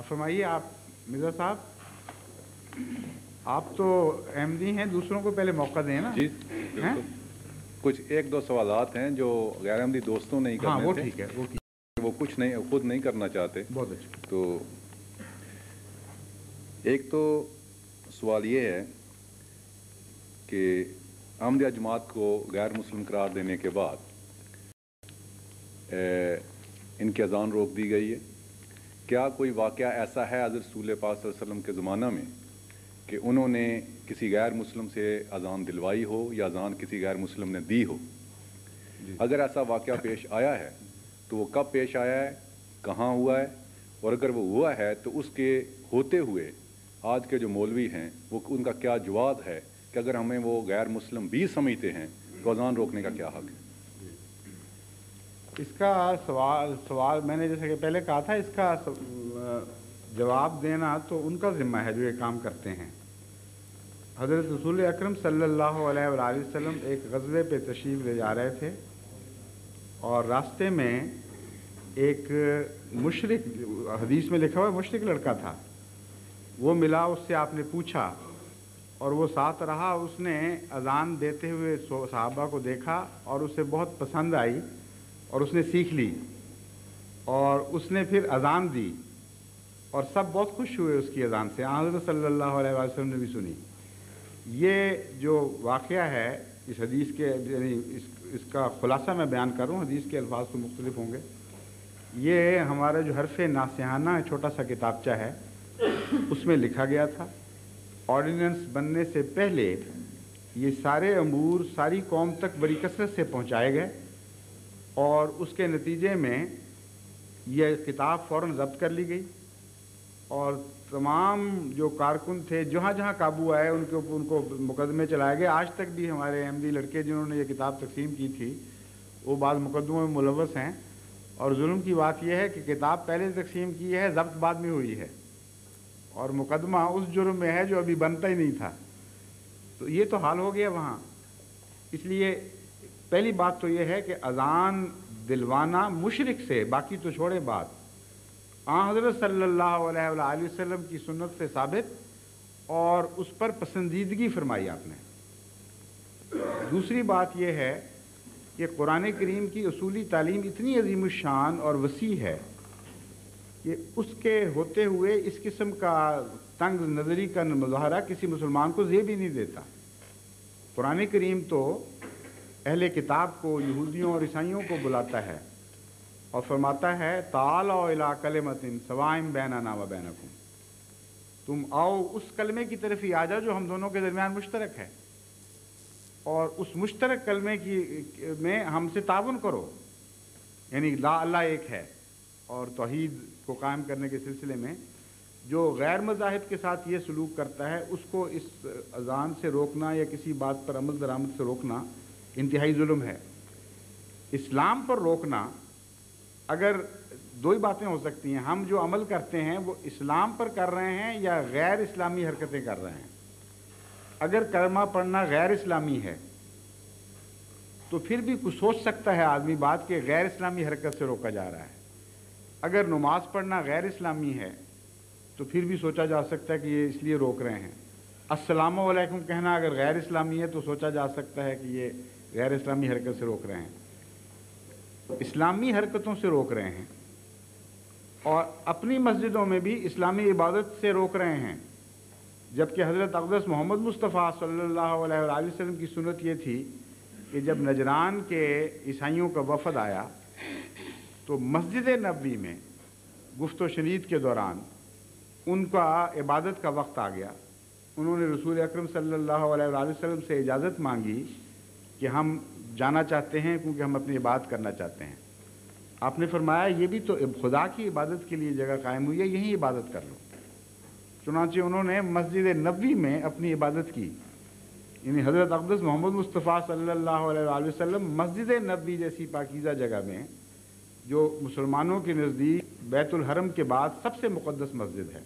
अब फरमाइए आप मिर्ज़ा साहब, आप तो अहमदी हैं, दूसरों को पहले मौका दें ना। जी बिल्कुल। कुछ एक दो सवालात हैं जो गैर अहमदी दोस्तों नहीं करने हाँ वो थे। ठीक है, वो कुछ नहीं, खुद नहीं करना चाहते। बहुत अच्छा। तो एक तो सवाल ये है कि अहमदिया जमात को गैर मुस्लिम करार देने के बाद इनकी अज़ान रोक दी गई है। क्या कोई वाक़या ऐसा है हज़रत रसूल पाक सल्लल्लाहु अलैहि वसल्लम के ज़माना में कि उन्होंने किसी गैर मुस्लिम से अज़ान दिलवाई हो या अज़ान किसी गैर मुस्लिम ने दी हो? अगर ऐसा वाक़या पेश आया है तो वो कब पेश आया है, कहाँ हुआ है, और अगर वो हुआ है तो उसके होते हुए आज के जो मौलवी हैं वो उनका क्या जवाब है कि अगर हमें वो गैर मुस्लिम भी समझते हैं तो अज़ान रोकने का क्या हक़ है? इसका सवाल मैंने जैसे कि पहले कहा था, इसका जवाब देना तो उनका ज़िम्मा है जो ये काम करते हैं। हज़रत रसूल अकरम सल्लल्लाहु अलैहि वसल्लम एक ग़ज़वे पे तशरीफ़ ले जा रहे थे और रास्ते में एक मुशरिक, हदीस में लिखा हुआ मुशरिक लड़का था, वो मिला, उससे आपने पूछा और वो साथ रहा। उसने अज़ान देते हुए सहाबा को देखा और उसे बहुत पसंद आई और उसने सीख ली और उसने फिर अज़ान दी और सब बहुत खुश हुए उसकी अज़ान से। हज़रत सल्लल्लाहु अलैहि वसल्लम ने भी सुनी। ये जो वाक़या है इस हदीस के, यानी इसका ख़ुलासा मैं बयान कर रहा हूँ, हदीस के अल्फाज तो मुख्तलिफ होंगे। ये हमारा जो हरफ़ नासिहाना छोटा सा किताबचा है उसमें लिखा गया था। ऑर्डिनेंस बनने से पहले ये सारे अमूर सारी कौम तक बड़ी कसरत से पहुँचाए गए और उसके नतीजे में यह किताब फ़ौरन ज़ब्त कर ली गई और तमाम जो कारकुन थे जहाँ जहाँ काबू आए उनको मुकदमे चलाए गए। आज तक भी हमारे अहमदी लड़के जिन्होंने ये किताब तकसीम की थी वो बाद मुकदमों में मुलव्वस हैं। और जुल्म की बात यह है कि किताब पहले तकसीम की है, ज़ब्त बाद में हुई है और मुकदमा उस जुर्म में है जो अभी बनता ही नहीं था। तो ये तो हाल हो गया वहाँ। इसलिए पहली बात तो ये है कि अज़ान दिलवाना मुशरिक से, बाकी तो छोड़े बात, हज़रत सल्लल्लाहु अलैहि वसल्लम की सुन्नत से साबित और उस पर पसंदीदगी फरमाई आपने। दूसरी बात यह है कि कुरान करीम की उसूली तालीम इतनी अजीम शान और वसी है कि उसके होते हुए इस किस्म का तंग नज़री का मुजाहरा किसी मुसलमान को ज़ेब ही नहीं देता। कुरान करीम तो अहले किताब को, यहूदियों और ईसाइयों को बुलाता है और फरमाता है तालौ इला कलिमतिन सवाइम बैनना व बैनकुम, तुम आओ उस कलमे की तरफ ही आ जाओ जो हम दोनों के दरमियान मुश्तरक है और उस मुश्तरक कलमे की में हमसे ताउन करो, यानी ला अल्लाह एक है। और तौहीद को कायम करने के सिलसिले में जो गैर मज़ाहिब के साथ ये सलूक करता है उसको इस अज़ान से रोकना या किसी बात पर अमल दरामद से रोकना इंतहाई जुल्म है। इस्लाम पर रोकना, अगर दो ही बातें हो सकती हैं, हम जो अमल करते हैं वो इस्लाम पर कर रहे हैं या गैर इस्लामी हरकतें कर रहे हैं। अगर कलमा पढ़ना गैर इस्लामी है तो फिर भी कुछ सोच सकता है आदमी बात कि गैर इस्लामी हरकत से रोका जा रहा है। अगर नमाज पढ़ना गैर इस्लामी है तो फिर भी सोचा जा सकता है कि ये इसलिए रोक रहे हैं। अस्सलामु अलैकुम कहना अगर गैर इस्लामी है तो सोचा जा सकता है कि ये गैर इस्लामी हरकत से रोक रहे हैं। इस्लामी हरकतों से रोक रहे हैं और अपनी मस्जिदों में भी इस्लामी इबादत से रोक रहे हैं, जबकि हज़रत अक़दस मोहम्मद मुस्तफ़ा सल्लल्लाहु अलैहि वसल्लम की सुन्नत ये थी कि जब नजरान के ईसाइयों का वफ़द आया तो मस्जिद नबवी में गुफ्त व शनीद के दौरान उनका इबादत का वक्त आ गया। उन्होंने रसूल अकरम सल्लल्लाहु अलैहि वसल्लम से इजाज़त मांगी कि हम जाना चाहते हैं क्योंकि हम अपनी इबादत करना चाहते हैं। आपने फरमाया ये भी तो खुदा की इबादत के लिए जगह कायम हुई है, यहीं इबादत कर लो। चुनांचे उन्होंने मस्जिद नबवी में अपनी इबादत की, यानी हज़रत अक़दस मोहम्मद मुस्तफ़ा सल्लल्लाहु अलैहि वसल्लम मस्जिद नबवी जैसी पाकीज़ा जगह में, जो मुसलमानों के नज़दीक बैतुल हरम के बाद सबसे मुक़द्दस मस्जिद है,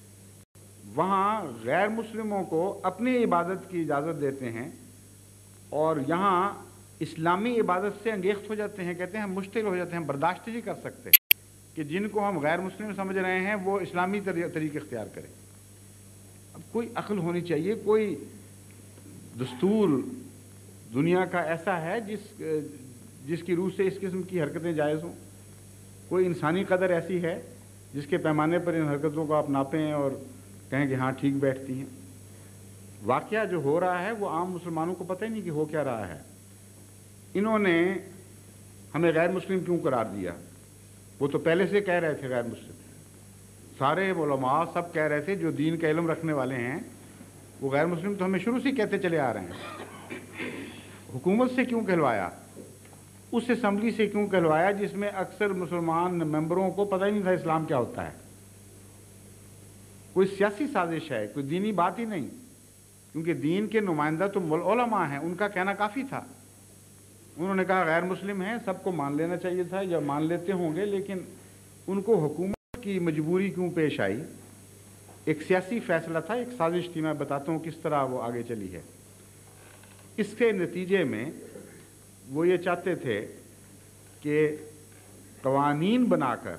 वहाँ गैर मुस्लिमों को अपनी इबादत की इजाज़त देते हैं और यहाँ इस्लामी इबादत से अंगेख्त हो जाते हैं, कहते हैं हम मुश्तिल हो जाते हैं, बर्दाश्त नहीं कर सकते। کہ جن کو ہم غیر مسلم سمجھ رہے ہیں وہ اسلامی طریقے اختیار کریں۔ اب کوئی عقل ہونی چاہیے، کوئی دستور دنیا کا ایسا ہے جس کی روح سے اس قسم کی حرکتیں جائز ہوں؟ کوئی انسانی قدر ایسی ہے جس کے پیمانے پر ان حرکتوں کو آپ ناپیں اور کہیں کہ ہاں ٹھیک بیٹھتی ہیں؟ واقعہ جو ہو رہا ہے وہ عام مسلمانوں کو پتہ ہی نہیں کہ ہو کیا رہا ہے۔ انہوں نے ہمیں غیر مسلم کیوں قرار دیا؟ وہ تو پہلے سے کہہ رہے تھے غیر مسلم، سارے علماء سب کہہ رہے تھے جو دین کا علم رکھنے والے ہیں وہ غیر مسلم تو ہمیں شروع سے کہتے چلے آ رہے ہیں۔ حکومت سے کیوں کہلوایا؟ اس اسمبلی سے کیوں کہلوایا جس میں اکثر مسلمان ممبروں کو پتہ ہی نہیں تھا اسلام کیا ہوتا ہے؟ کوئی سیاسی سازش ہے، کوئی دینی بات ہی نہیں، کیونکہ دین کے نمائندہ تو علماء ہیں، ان کا کہنا کافی تھا۔ انہوں نے کہا غیر مسلم ہیں، سب کو مان لینا چاہیے تھا یا مان لیتے ہوں گے، لیکن ان کو حکومت کی مجبوری کیوں پیش آئی؟ ایک سیاسی فیصلہ تھا، ایک سازش تھی، میں بتاتا ہوں کس طرح وہ آگے چلی ہے۔ اس کے نتیجے میں وہ یہ چاہتے تھے کہ قوانین بنا کر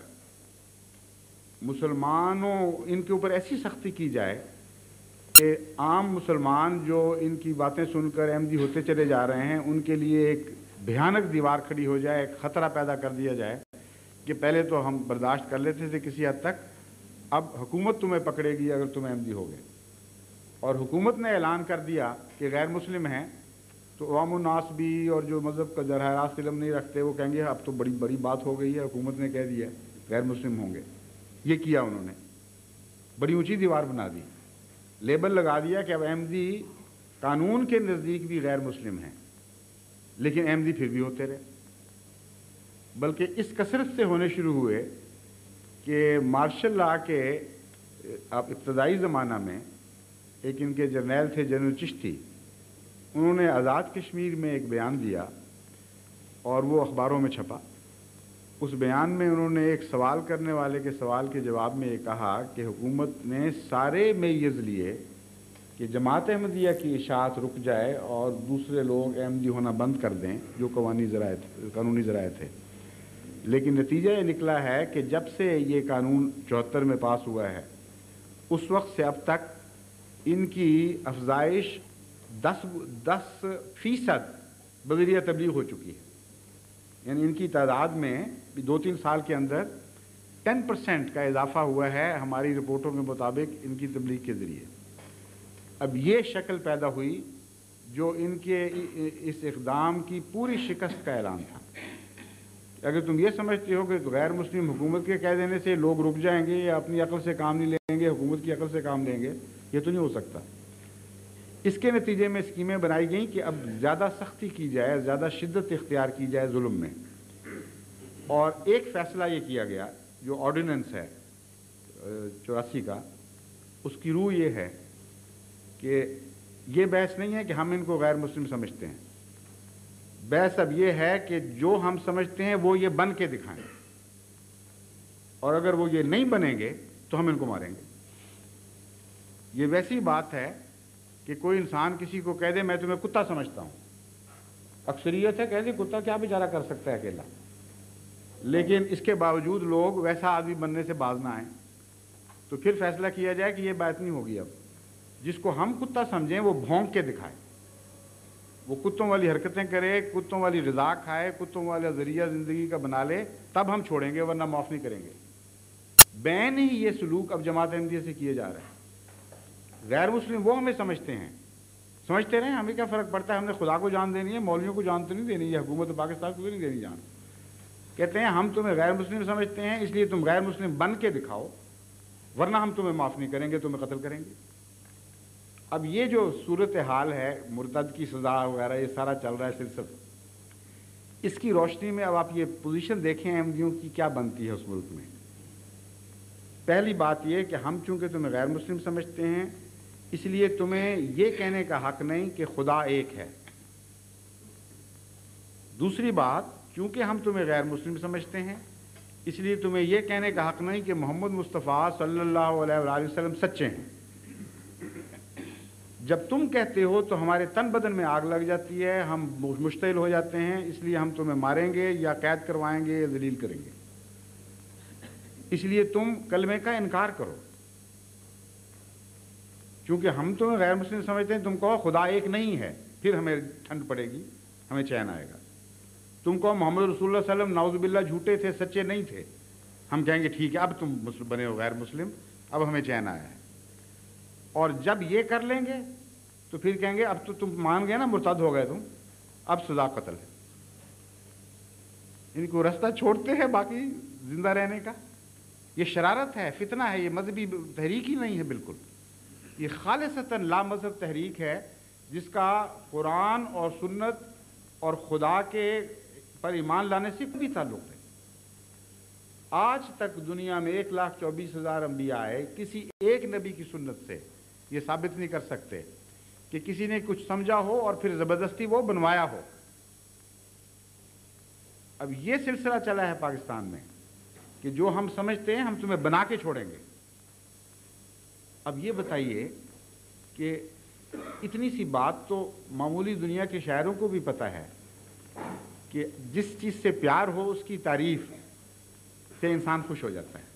مسلمانوں ان کے اوپر ایسی سختی کی جائے کہ عام مسلمان جو ان کی باتیں سن کر احمدی ہوتے چلے جا رہے ہیں ان کے لیے ایک بھیانک دیوار کھڑی ہو جائے، ایک خطرہ پیدا کر دیا جائے کہ پہلے تو ہم برداشت کر لیتے تھے کسی حد تک، اب حکومت تمہیں پکڑے گی اگر تم احمدی ہو گئے۔ اور حکومت نے اعلان کر دیا کہ غیر مسلم ہیں تو عوام الناس بھی اور جو مذہب کا براہ راست علم نہیں رکھتے وہ کہیں گے اب تو بڑی بڑی بات ہو گئی ہے، حکومت نے کہہ دیا ہے غیر مسلم ہوں گے۔ یہ کیا انہوں نے، بڑی اونچی دیوار بنا دی، لیبل لگا دیا کہ اب احمدی قانون کے نزدیک بھی غیر مسلم ہیں، لیکن احمدی پھر بھی ہوتے رہے، بلکہ اس کثرت سے ہونے شروع ہوئے کہ مارشل لا کے ابتدائی زمانہ میں ایک ان کے جرنیل تھے جنرل چشتی، انہوں نے آزاد کشمیر میں ایک بیان دیا اور وہ اخباروں میں چھپا۔ اس بیان میں انہوں نے ایک سوال کرنے والے کے سوال کے جواب میں یہ کہا کہ حکومت نے سارے میز لیے کہ جماعت احمدیہ کی اشاعت رک جائے اور دوسرے لوگ احمدی ہونا بند کر دیں جو قانونی ذرائع تھے، لیکن نتیجہ یہ نکلا ہے کہ جب سے یہ قانون 74 میں پاس ہوا ہے اس وقت سے اب تک ان کی افزائش 10% بذریعہ تبلیغ ہو چکی ہے، یعنی ان کی تعداد میں 2-3 سال کے اندر 10% کا اضافہ ہوا ہے ہماری رپورٹوں کے مطابق ان کی تبلیغ کے ذریعے۔ اب یہ شکل پیدا ہوئی جو ان کے اس اقدام کی پوری شکست کا اعلان تھا۔ اگر تم یہ سمجھتے ہو کہ غیر مسلم حکومت کے کہہ دینے سے لوگ رک جائیں گے یا اپنی عقل سے کام نہیں لیں گے، حکومت کی عقل سے کام لیں گے، یہ تو نہیں ہو سکتا۔ اس کے نتیجے میں اسکیمیں بنائی گئیں کہ اب زیادہ سختی کی جائے، زیادہ شدت اختیار کی جائے ظلم میں، اور ایک فیصلہ یہ کیا گیا جو آرڈیننس ہے 84 کا، اس کی روح یہ ہے کہ یہ بحث نہیں ہے کہ ہم ان کو غیر مسلم سمجھتے ہیں، بحث اب یہ ہے کہ جو ہم سمجھتے ہیں وہ یہ بن کے دکھائیں، اور اگر وہ یہ نہیں بنیں گے تو ہم ان کو ماریں گے۔ یہ ویسی بات ہے کہ کوئی انسان کسی کو کہہ دے میں تمہیں کتا سمجھتا ہوں، اکثریت ہے کہہ دے کتا کیا بیچارہ کر سکتا ہے اکیلا، لیکن اس کے باوجود لوگ ویسا آدمی بننے سے باز نہ آئیں، تو پھر فیصلہ کیا جائے کہ یہ بات نہیں ہوگی، اب جس کو ہم کتا سمجھیں وہ بھونک کے دکھائے، وہ کتوں والی حرکتیں کرے، کتوں والی غذا کھائے، کتوں والا ذریعہ زندگی کا بنا لے، تب ہم چھوڑیں گے ورنہ معاف نہیں کریں گے۔ بین ہی یہ سلوک اب جماعت احمدیہ سے کیے جا رہے ہیں۔ غیر مسلم وہ ہمیں سمجھتے ہیں، سمجھتے رہے، ہمیں کیا فرق پڑتا ہے، ہم نے خدا کو جان دینی ہے، مولویوں کو جان تو نہیں دینی ہے، حکومت پاکستان کو نہیں دینی جان۔ کہتے ہیں ہم تمہیں غیر مسلم سمجھتے ہیں اس لیے تم غیر مسلم بن کے دکھاؤ ورنہ ہم تمہیں معاف نہیں کریں گے، تمہیں قتل کریں گے۔ اب یہ جو صورتحال ہے مرتد کی سزا وغیرہ یہ سارا چل رہا ہے سلسلہ، اس کی روشنی میں اب آپ یہ پوزیشن دیکھیں احمدیوں کی کیا بنتی ہے اس ملک میں۔ پہلی بات یہ کہ ہم چونکہ تمہیں غیر مسلم سمجھتے ہیں اس لیے تمہیں یہ کہنے کا حق نہیں کہ خدا ایک ہے۔ دوسری بات، چونکہ ہم تمہیں غیر مسلم سمجھتے ہیں اس لیے تمہیں یہ کہنے کا حق نہیں کہ محمد مصطفیٰ صلی اللہ علیہ وآلہ وسلم سچے ہیں۔ جب تم کہتے ہو تو ہمارے تن بدن میں آگ لگ جاتی ہے، ہم مشتعل ہو جاتے ہیں، اس لیے ہم تمہیں ماریں گے یا قید کروائیں گے یا ذلیل کریں گے۔ اس لیے تم کلمے کا انکار کرو، چونکہ ہم تمہیں غیر مسلم سمجھتے ہیں، تم کہو خدا ایک نہیں ہے، پھر ہمیں ٹھنڈ پڑے گی، ہمیں چین آئے گا۔ تم کہو محمد رسول اللہ صلی اللہ علیہ وسلم نعوذ باللہ جھوٹے تھے، سچے نہیں تھے، ہم کہیں گے ٹھیک ہے اب تم بنے ہو غیر مسلم، اب ہمیں چین آیا ہے۔ اور جب یہ کر لیں گے تو پھر کہیں گے اب تو تم مان گئے نا، مرتد ہو گئے تم، اب سزا قتل ہے۔ ان کو راستہ چھوڑتے ہیں باقی زندہ رہنے کا۔ یہ شرارت ہے، فتنہ ہے، یہ مذہبی تحریک ہی نہیں ہے بالکل، یہ خالصتاً لا مذہب تحریک ہے، جس کا قرآن اور سنت اور خدا کے پر ایمان لانے سے بھی تعلق ہے۔ آج تک دنیا میں 1,24,000 انبیاء آئے، کسی ایک نبی کی سنت سے یہ ثابت نہیں کر سکتے کہ کسی نے کچھ سمجھا ہو اور پھر زبردستی وہ بنوایا ہو۔ اب یہ سلسلہ چلا ہے پاکستان میں کہ جو ہم سمجھتے ہیں ہم تمہیں بنا کے چھوڑیں گے۔ اب یہ بتائیے کہ اتنی سی بات تو معمولی دنیا کے شاعروں کو بھی پتہ ہے کہ جس چیز سے پیار ہو اس کی تعریف سے انسان خوش ہو جاتا ہے۔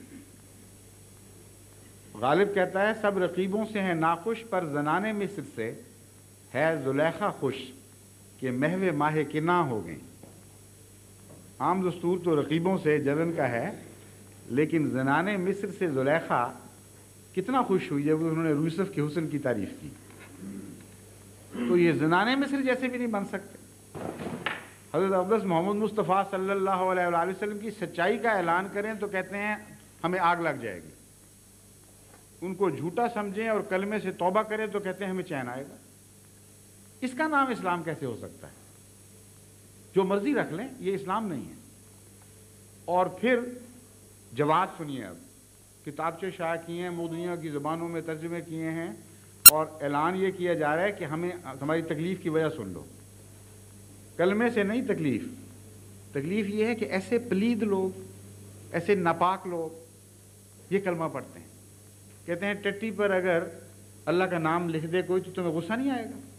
غالب کہتا ہے سب رقیبوں سے ہیں ناخوش، پر زنانے مصر سے ہے زلیخا خوش، کہ محو ماہ کنا ہو گئیں۔ عام دستور تو رقیبوں سے جلن کا ہے، لیکن زنانے مصر سے زلیخا کتنا خوش ہوئی جب انہوں نے یوسف کے حسن کی تعریف کی۔ تو یہ زنانے مصر جیسے بھی نہیں بن سکتے۔ حضرت اقدس محمد مصطفیٰ صلی اللہ علیہ وآلہ وسلم کی سچائی کا اعلان کریں تو کہتے ہیں ہمیں آگ لگ جائے گی، ان کو جھوٹا سمجھیں اور کلمے سے توبہ کریں تو کہتے ہیں ہمیں چین آئے گا۔ اس کا نام اسلام کیسے ہو سکتا ہے؟ جو مرضی رکھ لیں، یہ اسلام نہیں ہے۔ اور پھر جواب سنیے، اب کتابچے شائع کیے ہیں، دنیا کی زبانوں میں ترجمے کیے ہیں، اور اعلان یہ کیا جا رہا ہے کہ ہمیں ہماری تکلیف کی وجہ سن لو۔ کلمے سے نہیں تکلیف یہ ہے کہ ایسے پلید لوگ، ایسے ناپاک لوگ یہ کلمہ پڑھتے ہیں، کہتے ہیں ٹٹی پر اگر اللہ کا نام لکھ دے کوئی تو تمہیں غصہ نہیں آئے گا،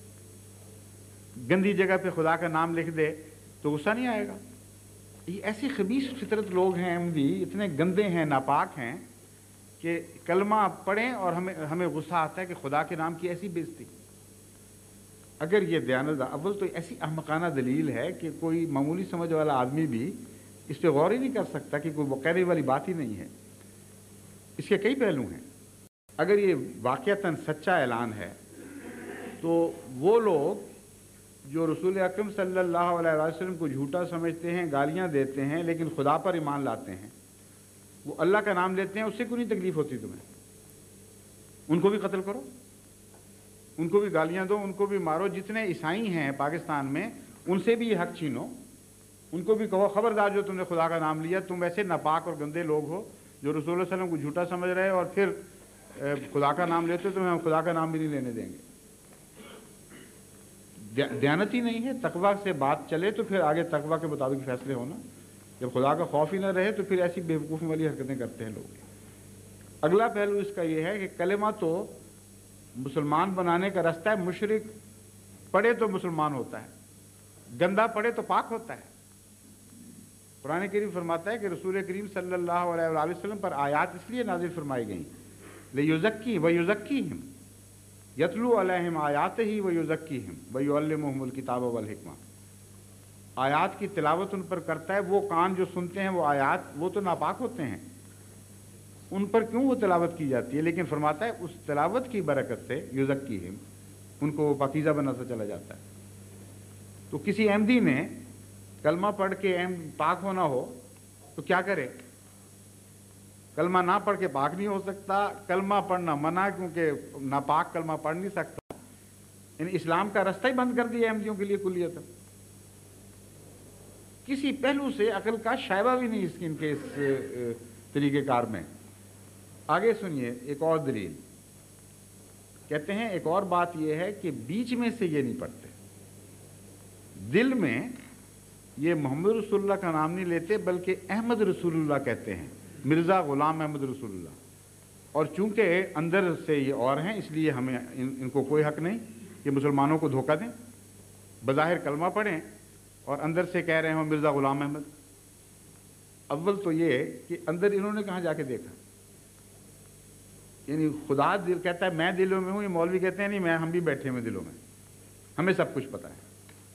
گندی جگہ پہ خدا کا نام لکھ دے تو غصہ نہیں آئے گا۔ یہ ایسی خبیث فطرت لوگ ہیں، احمدی اتنے گندے ہیں، ناپاک ہیں کہ کلمہ پڑھیں اور ہمیں غصہ آتا ہے کہ خدا کے نام کی ایسی بےزتی۔ اگر یہ دیانت اول تو ایسی احمقانہ دلیل ہے کہ کوئی معمولی سمجھ والا آدمی بھی اس پہ غور ہی نہیں کر سکتا کہ کوئی وقیرے والی بات ہی نہیں ہے۔ اس کے کئی پہلو ہیں۔ اگر یہ واقعتاً سچا اعلان ہے تو وہ لوگ جو رسول اکرم صلی اللہ علیہ وسلم کو جھوٹا سمجھتے ہیں، گالیاں دیتے ہیں، لیکن خدا پر ایمان لاتے ہیں، وہ اللہ کا نام لیتے ہیں، اس سے کوئی نہیں تکلیف ہوتی تمہیں؟ ان کو بھی قتل کرو، ان کو بھی گالیاں دو، ان کو بھی مارو۔ جتنے عیسائی ہیں پاکستان میں ان سے بھی یہ حق چھینو، ان کو بھی کہو خبردار جو تم نے خدا کا نام لیا، تم ایسے ناپاک اور گندے لوگ ہو جو رسول اللہ علیہ وسلم کو جھوٹا سمجھ رہے اور پھر خدا کا نام لیتے، تمہیں ہم خدا کا نام بھی نہیں لینے دیں گے۔ دیانت ہی نہیں ہے۔ تقویٰ سے بات چلے تو پھر آگے تقویٰ کے مطابق فیصلے ہونا۔ جب خدا کا خوف ہی نہ رہے تو پھر ایسی بیوقوفی والی حرکتیں کرتے ہیں لوگ۔ اگلا پہلو اس کا یہ ہے کہ کلمہ تو مسلمان بنانے کا راستہ ہے۔ مشرک پڑھے تو مسلمان ہوتا ہے، گندا پڑھے تو پاک ہوتا ہے۔ قرآن کریم فرماتا ہے کہ رسول کریم صلی اللہ علیہ وآلہ وسلم پر آیات اس لیے نازل فرمائی گئیں لِیُزَکِّیہِم وَیُزَکِّیہِم یتلو علیہم آیاتہ ویزکیہم ویعلمہم الکتاب والحکمہ۔ آیات کی تلاوت ان پر کرتا ہے، وہ کان جو سنتے ہیں وہ آیات، وہ تو ناپاک ہوتے ہیں، ان پر کیوں وہ تلاوت کی جاتی ہے؟ لیکن فرماتا ہے اس تلاوت کی برکت سے یزکیہم، ان کو پاکیزہ بناتا چلا جاتا ہے۔ تو کسی احمدی نے کلمہ پڑھ کے پاک ہونا ہو تو کیا کرے؟ کلمہ نہ پڑھ کے پاک نہیں ہو سکتا، کلمہ پڑھنا منع کیونکہ ناپاک کلمہ پڑھ نہیں سکتا۔ یعنی اسلام کا راستہ ہی بند کر دیا احمدیوں کے لیے کلیتاً۔ کسی پہلو سے عقل کا شائبہ بھی نہیں ان کے اس طریقہ کار میں۔ آگے سنیے ایک اور دلیل، کہتے ہیں ایک اور بات یہ ہے کہ بیچ میں سے یہ نہیں پڑھتے، دل میں یہ محمد رسول اللہ کا نام نہیں لیتے بلکہ احمد رسول اللہ کہتے ہیں، مرزا غلام احمد رسول اللہ۔ اور چونکہ اندر سے یہ اور ہیں اس لیے ہمیں ان کو کوئی حق نہیں کہ مسلمانوں کو دھوکہ دیں، بظاہر کلمہ پڑھیں اور اندر سے کہہ رہے ہوں مرزا غلام احمد۔ اول تو یہ کہ اندر انہوں نے کہاں جا کے دیکھا، یعنی خدا دل کہتا ہے میں دلوں میں ہوں، یہ مولوی کہتے ہیں نہیں ہم بھی بیٹھے ہوئے دلوں میں، ہمیں سب کچھ پتہ ہے۔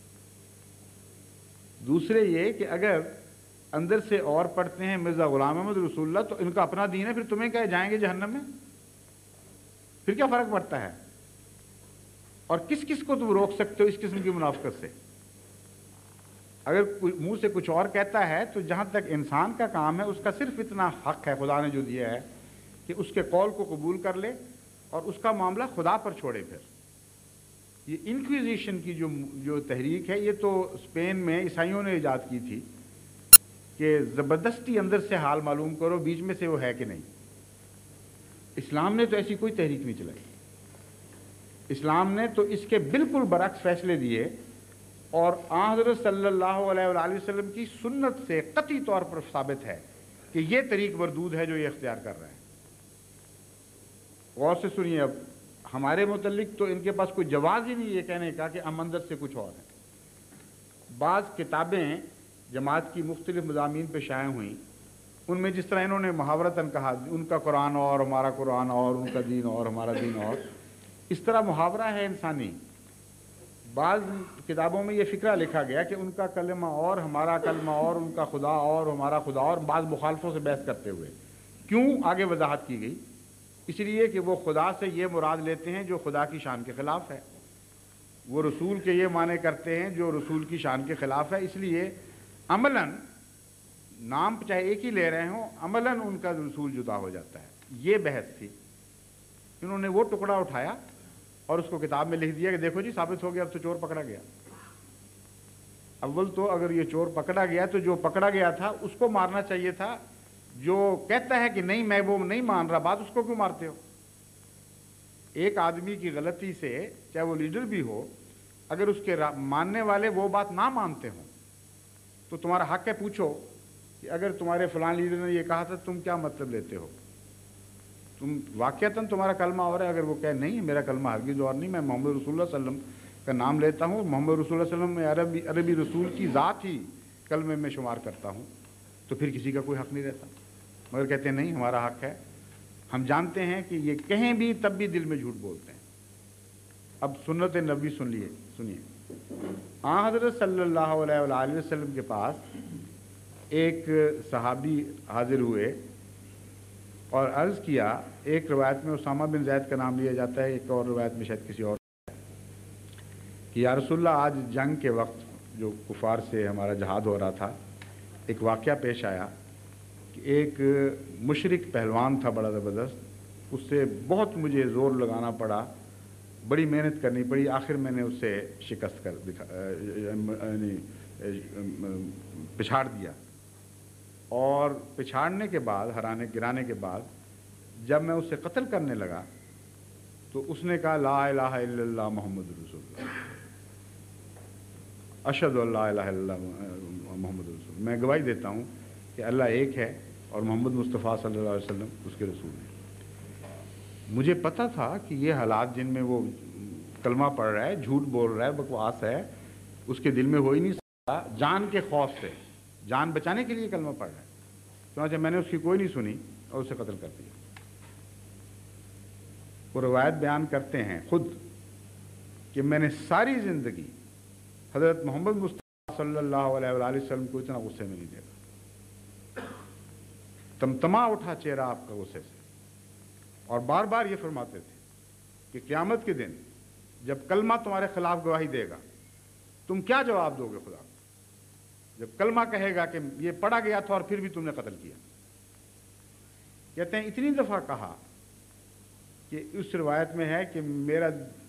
دوسرے یہ کہ اگر اندر سے اور پڑھتے ہیں مرزا غلام احمد رسول اللہ تو ان کا اپنا دین ہے، پھر تمہیں کیا جائیں گے جہنم میں؟ پھر کیا فرق پڑتا ہے؟ اور کس کس کو تم روک سکتے ہو اس قسم کی منافقت سے؟ اگر منہ سے کچھ اور کہتا ہے تو جہاں تک انسان کا کام ہے اس کا صرف اتنا حق ہے خدا نے جو دیا ہے کہ اس کے قول کو قبول کر لے اور اس کا معاملہ خدا پر چھوڑے۔ پھر یہ انکویزیشن کی جو تحریک ہے یہ تو اسپین میں عیسائیوں نے ایجاد کی تھی کہ زبردستی اندر سے حال معلوم کرو بیچ میں سے وہ ہے کہ نہیں۔ اسلام نے تو ایسی کوئی تحریک نہیں چلائی، اسلام نے تو اس کے بالکل برعکس فیصلے دیے، اور آن حضرت صلی اللہ علیہ وآلہ وسلم کی سنت سے قطعی طور پر ثابت ہے کہ یہ طریق مردود ہے جو یہ اختیار کر رہے ہیں۔ غور سے سنیے، اب ہمارے متعلق تو ان کے پاس کوئی جواز ہی نہیں یہ کہنے کا کہ ہم اندر سے کچھ اور ہیں۔ بعض کتابیں جماعت کی مختلف مضامین پہ شائع ہوئیں، ان میں جس طرح انہوں نے محاورتاً کہا ان کا قرآن اور ہمارا قرآن اور ان کا دین اور ہمارا دین اور، اس طرح محاورہ ہے انسانی۔ بعض کتابوں میں یہ فکرہ لکھا گیا کہ ان کا کلمہ اور ہمارا کلمہ اور ان کا خدا اور ہمارا خدا اور، بعض مخالفوں سے بحث کرتے ہوئے۔ کیوں آگے وضاحت کی گئی؟ اس لیے کہ وہ خدا سے یہ مراد لیتے ہیں جو خدا کی شان کے خلاف ہے، وہ رسول کے یہ معنی کرتے ہیں جو رسول کی شان کے خلاف ہے، اس لیے عملاً نام چاہے ایک ہی لے رہے ہوں عملاً ان کا رسول جدا ہو جاتا ہے۔ یہ بحث تھی، انہوں نے وہ ٹکڑا اٹھایا اور اس کو کتاب میں لکھ دیا کہ دیکھو جی ثابت ہو گیا، اب تو چور پکڑا گیا۔ اول تو اگر یہ چور پکڑا گیا تو جو پکڑا گیا تھا اس کو مارنا چاہیے تھا، جو کہتا ہے کہ نہیں میں وہ نہیں مان رہا بات، اس کو کیوں مارتے ہو؟ ایک آدمی کی غلطی سے چاہے وہ لیڈر بھی ہو، اگر اس کے ماننے والے وہ بات نہ مانتے ہوں تو تمہارا حق ہے پوچھو کہ اگر تمہارے فلاں لیڈر نے یہ کہا تھا تم کیا مطلب لیتے ہو؟ تم واقعتاً تمہارا کلمہ اور ہے، اگر وہ کہے نہیں میرا کلمہ ہرگز اور نہیں، میں محمد رسول اللہ صلی اللہ علیہ وسلم کا نام لیتا ہوں، محمد رسول اللہ صلی اللہ علیہ وسلم میں عربی رسول کی ذات ہی کلمے میں شمار کرتا ہوں، تو پھر کسی کا کوئی حق نہیں رہتا۔ مگر کہتے ہیں نہیں ہمارا حق ہے، ہم جانتے ہیں کہ یہ کہیں بھی تب بھی دل میں جھوٹ بولتے ہیں۔ اب سنت نبی سنیے، حضرت صلی اللہ علیہ وآلہ وسلم کے پاس ایک صحابی حاضر ہوئے اور عرض کیا، ایک روایت میں اسامہ بن زید کا نام لیا جاتا ہے، ایک اور روایت میں شاید کسی اور، کہ یا رسول اللہ آج جنگ کے وقت جو کفار سے ہمارا جہاد ہو رہا تھا، ایک واقعہ پیش آیا کہ ایک مشرک پہلوان تھا بڑا زبردست، اس سے بہت مجھے زور لگانا پڑا، بڑی محنت کرنی پڑی، آخر میں نے اسے شکست کر پچھاڑ دیا، اور پچھاڑنے کے بعد گرانے کے بعد جب میں اسے قتل کرنے لگا تو اس نے کہا لا الہ الا اللہ محمد رسول اللہ، اشہد ان لا الہ الا اللہ محمد رسول اللہ، میں گواہی دیتا ہوں کہ اللہ ایک ہے اور محمد مصطفیٰ صلی اللہ علیہ وسلم اس کے رسول ہیں۔ مجھے پتہ تھا کہ یہ حالات جن میں وہ کلمہ پڑھ رہا ہے، جھوٹ بول رہا ہے، بکواس ہے، اس کے دل میں ہو ہی نہیں سکتا، جان کے خوف سے، جان بچانے کے لیے کلمہ پڑھ رہا ہے، چنانچہ میں نے اس کی کوئی نہیں سنی اور اسے قتل کر دیا۔ وہ روایت بیان کرتے ہیں خود کہ میں نے ساری زندگی حضرت محمد مصطفیٰ صلی اللہ علیہ وآلہ وسلم کو اتنا غصے میں نہیں دیکھا، تمتما اٹھا چہرہ آپ کا غصے سے، اور بار بار یہ فرماتے تھے کہ قیامت کے دن جب کلمہ تمہارے خلاف گواہی دے گا تم کیا جواب دو گے خدا کو؟ جب کلمہ کہے گا کہ یہ پڑھا گیا تھا اور پھر بھی تم نے قتل کیا۔ کہتے ہیں اتنی دفعہ کہا کہ اس روایت میں ہے کہ میرا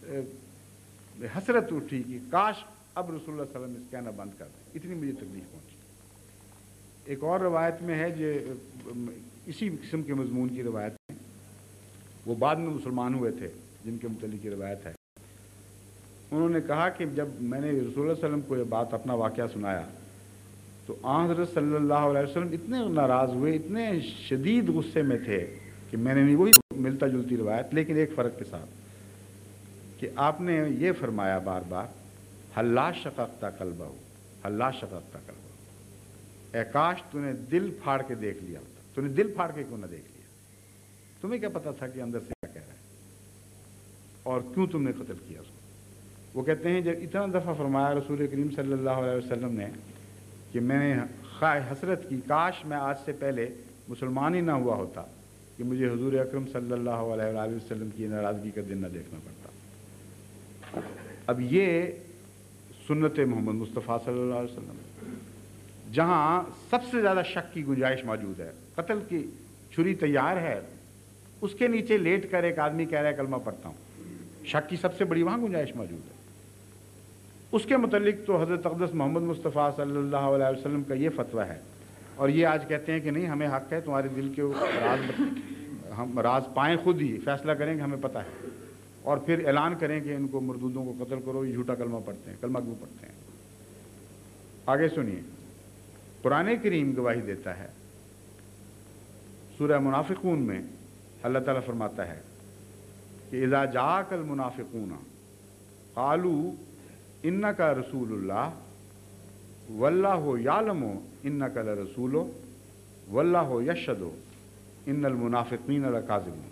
حسرت اٹھی کہ کاش اب رسول اللہ صلی اللہ علیہ وسلم اس کہنا بند کر دیں، اتنی مجھے تکلیف پہنچی۔ ایک اور روایت میں ہے جو اسی قسم کے مضمون کی روایت ہے، وہ بعد میں مسلمان ہوئے تھے جن کے متعلق کی روایت ہے، انہوں نے کہا کہ جب میں نے رسول اللہ صلی اللہ علیہ وسلم کو یہ بات اپنا واقعہ سنایا تو حضرت صلی اللہ علیہ وسلم اتنے ناراض ہوئے، اتنے شدید غصے میں تھے کہ میں نے وہی ملتا جلتی روایت، لیکن ایک فرق کے ساتھ کہ آپ نے یہ فرمایا بار بار حلا شققت قلبہ، حلا شققت قلبہ، ए काश तूने दिल फाड़ के देख लिया होता, तूने दिल फाड़ के क्यों ना देख लिया? तुम्हें क्या पता था कि अंदर से क्या कह रहा है और क्यों तुमने कत्ल किया उसको? वो कहते हैं जब इतना दफ़ा फरमाया रसूल करीम सल्लल्लाहु अलैहि वसल्लम ने कि मैंने हसरत की काश मैं आज से पहले मुसलमान ही ना हुआ होता कि मुझे हुजूर अकरम सल्लल्लाहु अलैहि वसल्लम की नाराज़गी का दिन न देखना पड़ता। अब ये सुन्नत मोहम्मद मुस्तफ़ा सल्लल्लाहु अलैहि वसल्लम जहाँ सबसे ज़्यादा शक की गुंजाइश मौजूद है, कत्ल की छुरी तैयार है, उसके नीचे लेट कर एक आदमी कह रहा है कलमा पढ़ता हूँ, शक की सबसे बड़ी वहाँ गुंजाइश मौजूद है। उसके मुतल्लिक तो हज़रत अक़दस मोहम्मद मुस्तफ़ा सल्लल्लाहु अलैहि वसल्लम का ये फतवा है और ये आज कहते हैं कि नहीं हमें हक़ है तुम्हारे दिल के हम राज पाएँ, खुद ही फैसला करेंगे, हमें पता है, और फिर ऐलान करें कि इनको मरदूदों को कत्ल करो, ये झूठा कलमा पढ़ते हैं। कलमा क्यों पढ़ते हैं? आगे सुनिए, कुरान करीम गवाही देता है, सूरह मुनाफिकून में अल्लाह ताला फरमाता है कि इज़ा जाअकल मुनाफिकूना क़ालू इन्नका रसूलुल्लाह वल्लाहु यालमु इन्नका लरसूलुहु वल्लाहु यशहदु इन्नल मुनाफिकीन लकाज़िबून।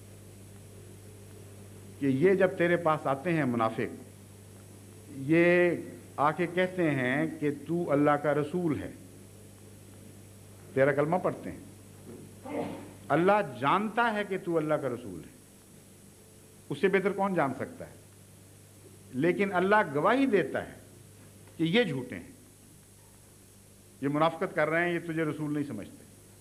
कि ये जब तेरे पास आते हैं मुनाफिक, ये आके कहते हैं कि तू अल्लाह का रसूल है, तेरा कलमा पढ़ते हैं। अल्लाह जानता है कि तू अल्लाह का रसूल है, उससे बेहतर कौन जान सकता है? लेकिन अल्लाह गवाही देता है कि ये झूठे हैं, ये मुनाफिकत कर रहे हैं, ये तुझे रसूल नहीं समझते।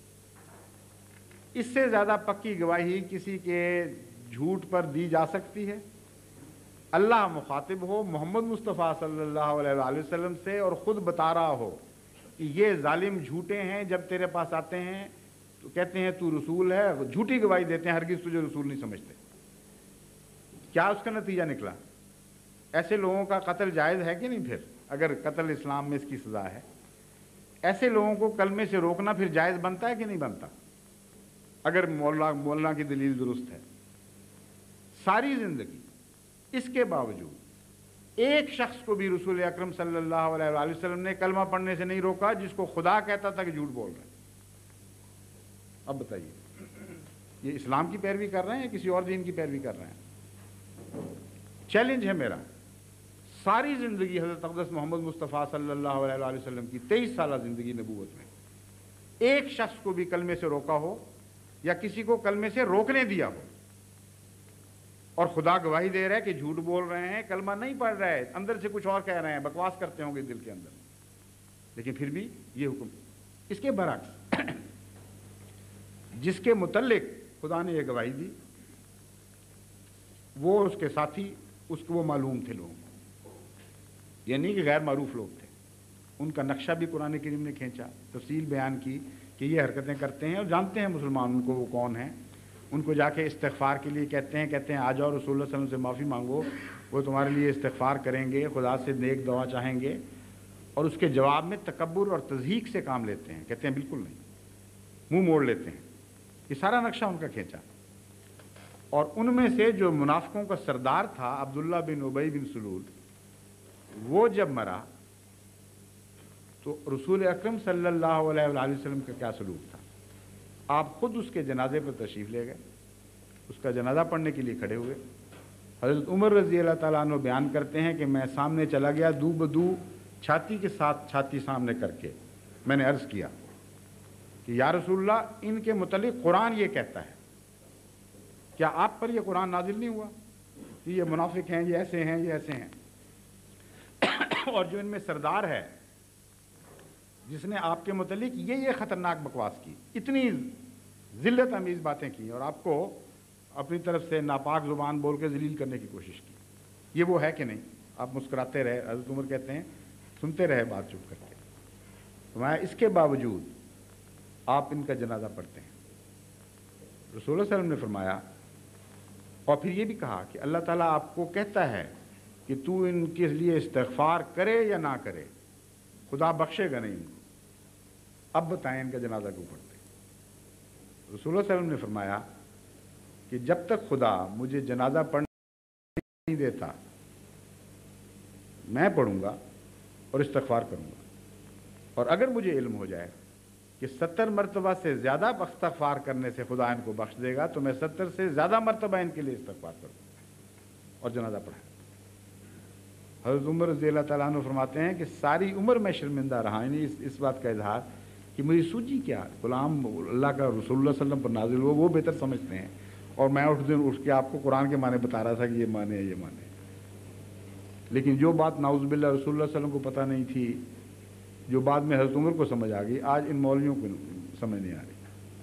इससे ज़्यादा पक्की गवाही किसी के झूठ पर दी जा सकती है? अल्लाह मुखातिब हो मोहम्मद मुस्तफ़ा सल्लल्लाहु अलैहि वसल्लम से और ख़ुद बता रहा हो कि ये जालिम झूठे हैं, जब तेरे पास आते हैं तो कहते हैं तू रसूल है, झूठी गवाही देते हैं, हरगिज़ तुझे रसूल नहीं समझते। क्या उसका नतीजा निकला? ऐसे लोगों का कत्ल जायज़ है कि नहीं? फिर अगर कत्ल इस्लाम में इसकी सज़ा है, ऐसे लोगों को कलमे से रोकना फिर जायज़ बनता है कि नहीं बनता? अगर मौलाना की दलील दुरुस्त है। सारी ज़िंदगी इसके बावजूद एक शख्स को भी रसूल अकरम सल्लल्लाहु अलैहि वसल्लम ने कलमा पढ़ने से नहीं रोका जिसको खुदा कहता था कि झूठ बोल रहे हैं। अब बताइए, ये इस्लाम की पैरवी कर रहे हैं या किसी और दीन की पैरवी कर रहे हैं? चैलेंज है मेरा, सारी ज़िंदगी हज़रत अक़दस मोहम्मद मुस्तफ़ा सल्लल्लाहु अलैहि वसल्लम की 23 साल ज़िंदगी नबूवत में एक शख्स को भी कलमे से रोका हो या किसी को कलमे से रोकने दिया हो, और खुदा गवाही दे रहा है कि झूठ बोल रहे हैं, कलमा नहीं पढ़ रहे हैं, अंदर से कुछ और कह रहे हैं, बकवास करते होंगे दिल के अंदर, लेकिन फिर भी ये हुक्म। इसके बरक्स जिसके मुतल्लिक खुदा ने यह गवाही दी, वो उसके साथी, उसको वो मालूम थे लोग, यानी कि गैर मारूफ लोग थे। उनका नक्शा भी कुरान करीम ने खींचा, तफसील बयान की कि ये हरकतें करते हैं और जानते हैं मुसलमान उनको वो कौन हैं। उनको जाके इस्तिग़फ़ार के लिए कहते हैं आ जाओ रसूलुल्लाह सल्लल्लाहु अलैहि वसल्लम से माफ़ी मांगो, वो तुम्हारे लिए इस्तिग़फ़ार करेंगे, खुदा से नेक दुआ चाहेंगे, और उसके जवाब में तकब्बुर और तज़हीक से काम लेते हैं, कहते हैं बिल्कुल नहीं, मुँह मोड़ लेते हैं। ये सारा नक्शा उनका खींचा। और उनमें से जो मुनाफ़िकों का सरदार था अब्दुल्ला बिन उबई बिन सलूल, वो जब मरा तो रसूल अकरम सल्लल्लाहु अलैहि वसल्लम का क्या सलूक था? आप खुद उसके जनाजे पर तशरीफ़ ले गए, उसका जनाजा पढ़ने के लिए खड़े हुए। हज़रत उमर रज़ी अल्लाह ताला अन्हु बयान करते हैं कि मैं सामने चला गया, दू बदू छाती के साथ छाती सामने करके मैंने अर्ज़ किया कि या रसूलल्लाह, इनके मुतल्लिक़ कुरान ये कहता है, क्या आप पर यह कुरान नाजिल नहीं हुआ कि ये मुनाफिक हैं, ये ऐसे हैं, ये ऐसे हैं? और जो इनमें सरदार है जिसने आपके मुतल्लिक़ ये ख़तरनाक बकवास की, इतनी ज़िल्लत अमीज़ बातें की और आपको अपनी तरफ से नापाक ज़ुबान बोल के ज़लील करने की कोशिश की, ये वो है कि नहीं? आप मुस्कुराते रहे। हज़रत उमर कहते हैं सुनते रहे बात चुप करके। तो मैं इसके बावजूद आप इनका जनाजा पढ़ते हैं। रसूल सल्लल्लाहु अलैहि वसल्लम ने फरमाया, और फिर ये भी कहा कि अल्लाह ताला आपको कहता है कि तू इनके लिए इस्तिग़फ़ार करे या ना करे, खुदा बख्शेगा नहीं इनको। अब बताएं इनका जनाजा क्यों पढ़ते? रसूल सल्लल्लाहु अलैहि वसल्लम ने फरमाया कि जब तक खुदा मुझे जनाजा पढ़ने नहीं देता, मैं पढ़ूंगा और इस्तिग़फ़ार करूंगा। اور اگر مجھے علم ہو جائے کہ 70 مرتبہ سے زیادہ استغفار کرنے سے خدا ان کو بخش دے گا تو میں 70 سے زیادہ مرتبہ ان کے لیے استغفار کروں اور جنازہ پڑھاؤں۔ حضرت عمر رضی اللہ تعالیٰ عنہ فرماتے ہیں کہ ساری عمر میں شرمندہ رہا، یعنی اس بات کا اظہار کہ میری سوچی کیا، غلام اللہ کا رسول اللہ صلی اللہ علیہ وسلم پر نازل ہوا، وہ بہتر سمجھتے ہیں، اور میں اٹھ کے آپ کو قرآن کے معنی بتا رہا تھا کہ یہ معنی ہے، یہ معنی ہے۔ لیکن جو بات نعوذ باللہ رسول اللہ صلی اللہ علیہ وسلم کو پتہ نہیں تھی، جو بعد میں حضرت عمر کو سمجھ آ گئی، آج ان مولویوں کو سمجھ نہیں آ رہی۔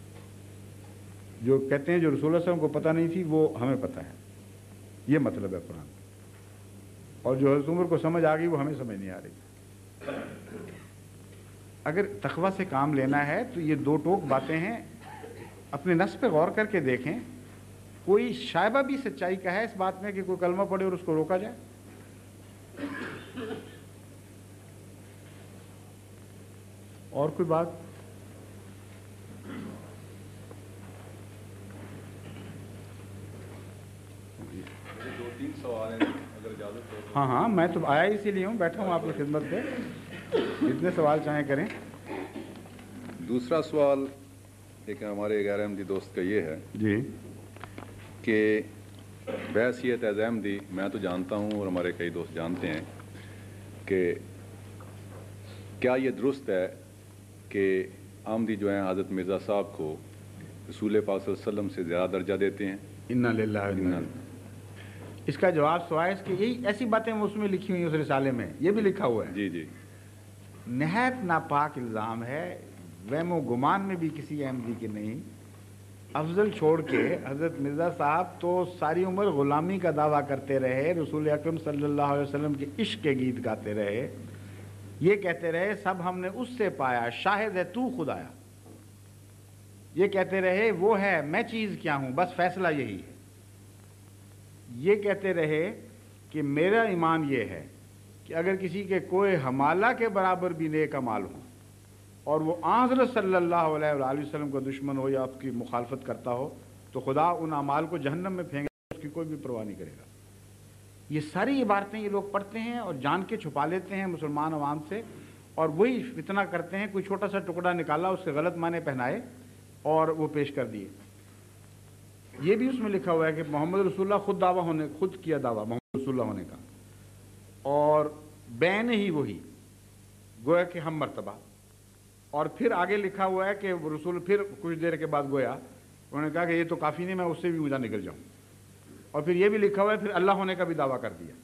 جو کہتے ہیں جو رسول اللہ صلی اللہ علیہ وسلم کو پتہ نہیں تھی وہ ہمیں پتہ ہے، یہ مطلب ہے قرآن، اور جو حضرت عمر کو سمجھ آ گئی وہ ہمیں سمجھ نہیں آ رہی۔ اگر تقویٰ سے کام لینا ہے تو یہ دو ٹوک باتیں ہیں، اپنے نفس پہ غور کر کے دیکھیں، کوئی شائبہ بھی سچائی کا ہے اس بات میں کہ کوئی کلمہ پڑھے اور اس کو روکا جائے؟ اور کوئی بات؟ دو تین سوال ہیں اگر اجازت ہو۔ ہاں ہاں، میں تو آیا اسی لیے ہوں، بیٹھا ہوں آپ کی خدمت پہ، جتنے سوال چاہیں کریں۔ دوسرا سوال ایک ہمارے غیر احمدی دوست کا یہ ہے جی کہ بحیثیت ایز احمدی میں تو جانتا ہوں اور ہمارے کئی دوست جانتے ہیں کہ کیا یہ درست ہے کہ احمدی جو ہیں حضرت مرزا صاحب کو رسول پاک صلی اللہ علیہ وسلم سے زیادہ درجہ دیتے ہیں؟ انا للہ و انا الیہ۔ اس کا جواب سوائے اس کہ یہی ایسی باتیں اس میں لکھی ہوئی ہیں، اس رسالے میں یہ بھی لکھا ہوا ہے۔ جی جی، نہایت ناپاک الزام ہے، وہم و گمان میں بھی کسی احمدی کے نہیں۔ افضل چھوڑ کے حضرت مرزا صاحب تو ساری عمر غلامی کا دعویٰ کرتے رہے، رسول اکرم صلی اللہ علیہ وسلم کے عشق کے گیت گاتے رہے، یہ کہتے رہے سب ہم نے اس سے پایا، شاہد ہے تو خدایا، یہ کہتے رہے وہ ہے میں چیز کیا ہوں، بس فیصلہ یہی ہے، یہ کہتے رہے کہ میرا ایمان یہ ہے کہ اگر کسی کے کوئی حمالہ کے برابر بھی نیک اعمال ہوں اور وہ حضرت صلی اللہ علیہ وآلہ وسلم کا دشمن ہو یا آپ کی مخالفت کرتا ہو تو خدا ان اعمال کو جہنم میں پھینگے، اس کی کوئی بھی پرواہ نہیں کرے گا۔ یہ ساری عبارتیں یہ لوگ پڑھتے ہیں اور جان کے چھپا لیتے ہیں مسلمان عوام سے، اور وہی فتنہ کرتے ہیں، کوئی چھوٹا سا ٹکڑا نکالا، اس کے غلط معنی پہنائے اور وہ پیش کر دیے۔ یہ بھی اس میں لکھا ہوا ہے کہ محمد رسول اللہ خود کیا دعویٰ محمد رسول اللہ ہونے کا، اور بین ہی وہی گویا کہ ہم مرتبہ، اور پھر آگے لکھا ہوا ہے کہ وہ رسول پھر کچھ دیر کے بعد گویا انہوں نے کہا کہ یہ تو کافی نہیں، میں اس سے بھی مجھے نکل جاؤں، اور پھر یہ بھی لکھا ہوا ہے پھر اللہ ہونے کا بھی دعویٰ کر دیا۔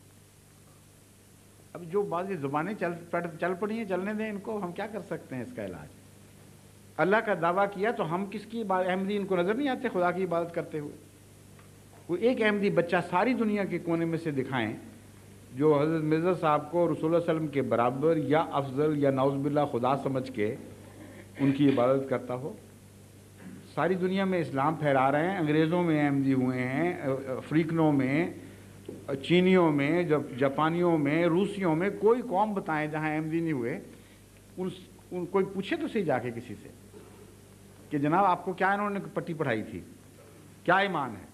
اب جو بعض زبانیں چل پڑی ہیں، چلنے دیں ان کو، ہم کیا کر سکتے ہیں اس کا علاج؟ اللہ کا دعویٰ کیا تو ہم کس کی احمدی ان کو نظر نہیں آتے خدا کی عبادت کرتے ہوئے؟ کوئی ایک احمدی بچہ ساری دنیا کے کونے میں سے دکھائیں جو حضرت مرزا صاحب کو رسول اللہ صلی اللہ علیہ وسلم کے برابر یا افضل یا نعوذ باللہ خدا سمجھ کے ان کی عبادت کرتا ہو۔ ساری دنیا میں اسلام پھیلا رہے ہیں، انگریزوں میں احمدی ہوئے ہیں، افریقنوں میں، چینیوں میں، جاپانیوں میں، روسیوں میں، کوئی قوم بتائیں جہاں احمدی نہیں ہوئے، ان کوئی پوچھے تو صحیح جا کے کسی سے کہ جناب آپ کو کیا انہوں نے پٹی پڑھائی تھی، کیا ایمان ہے؟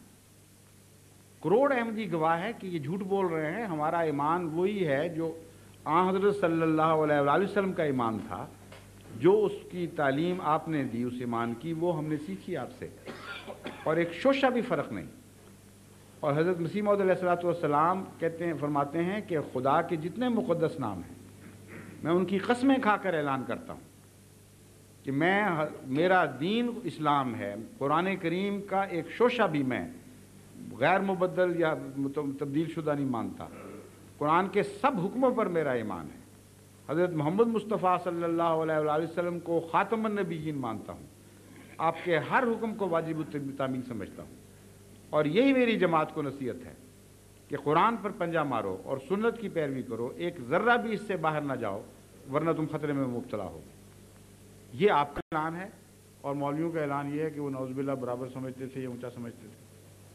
کروڑ احمدی گواہ ہے کہ یہ جھوٹ بول رہے ہیں، ہمارا ایمان وہی ہے جو آن حضرت صلی اللہ علیہ وآلہ وسلم کا ایمان تھا، جو اس کی تعلیم آپ نے دی اس ایمان کی وہ ہم نے سیکھی آپ سے، اور ایک شوشہ بھی فرق نہیں۔ اور حضرت مسیح موعود علیہ الصلوۃ والسلام فرماتے ہیں کہ خدا کے جتنے مقدس نام ہیں میں ان کی قسمیں کھا کر اعلان کرتا ہوں کہ میرا دین اسلام ہے، قرآن کریم کا ایک شوشہ بھی میں غیر مبدل یا تبدیل شدہ نہیں مانتا، قرآن کے سب حکموں پر میرا ایمان ہے، حضرت محمد مصطفیٰ صلی اللہ علیہ وآلہ وسلم کو خاتم النبیین مانتا ہوں، آپ کے ہر حکم کو واجب التعمیل سمجھتا ہوں، اور یہی میری جماعت کو نصیحت ہے کہ قرآن پر پنجہ مارو اور سنت کی پیروی کرو، ایک ذرہ بھی اس سے باہر نہ جاؤ ورنہ تم خطرے میں مبتلا ہو۔ یہ آپ کا اعلان ہے، اور مولویوں کا اعلان یہ ہے کہ وہ نعوذ باللہ برابر سمجھتے تھے یا اونچا سمجھتے تھے۔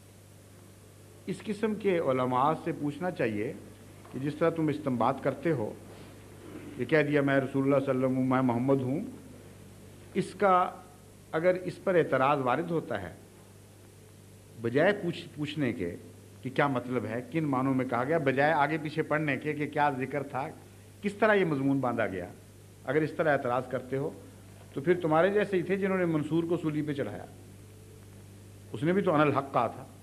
اس قسم کے علماء سے پوچھنا چاہیے کہ جس طرح تم استنباط کرتے ہو، یہ کہہ دیا میں رسول اللہ صلی اللہ علیہ وسلم ہوں، میں محمد ہوں، اس کا اگر اس پر اعتراض وارد ہوتا ہے بجائے پوچھنے کے کہ کیا مطلب ہے، کن معنوں میں کہا گیا، بجائے آگے پیچھے پڑھنے کے کہ کیا ذکر تھا، کس طرح یہ مضمون باندھا گیا، اگر اس طرح اعتراض کرتے ہو تو پھر تمہارے جیسے ہی تھے جنہوں نے منصور کو سولی پہ چڑھایا، اس نے بھی تو انا الحق کہا تھا،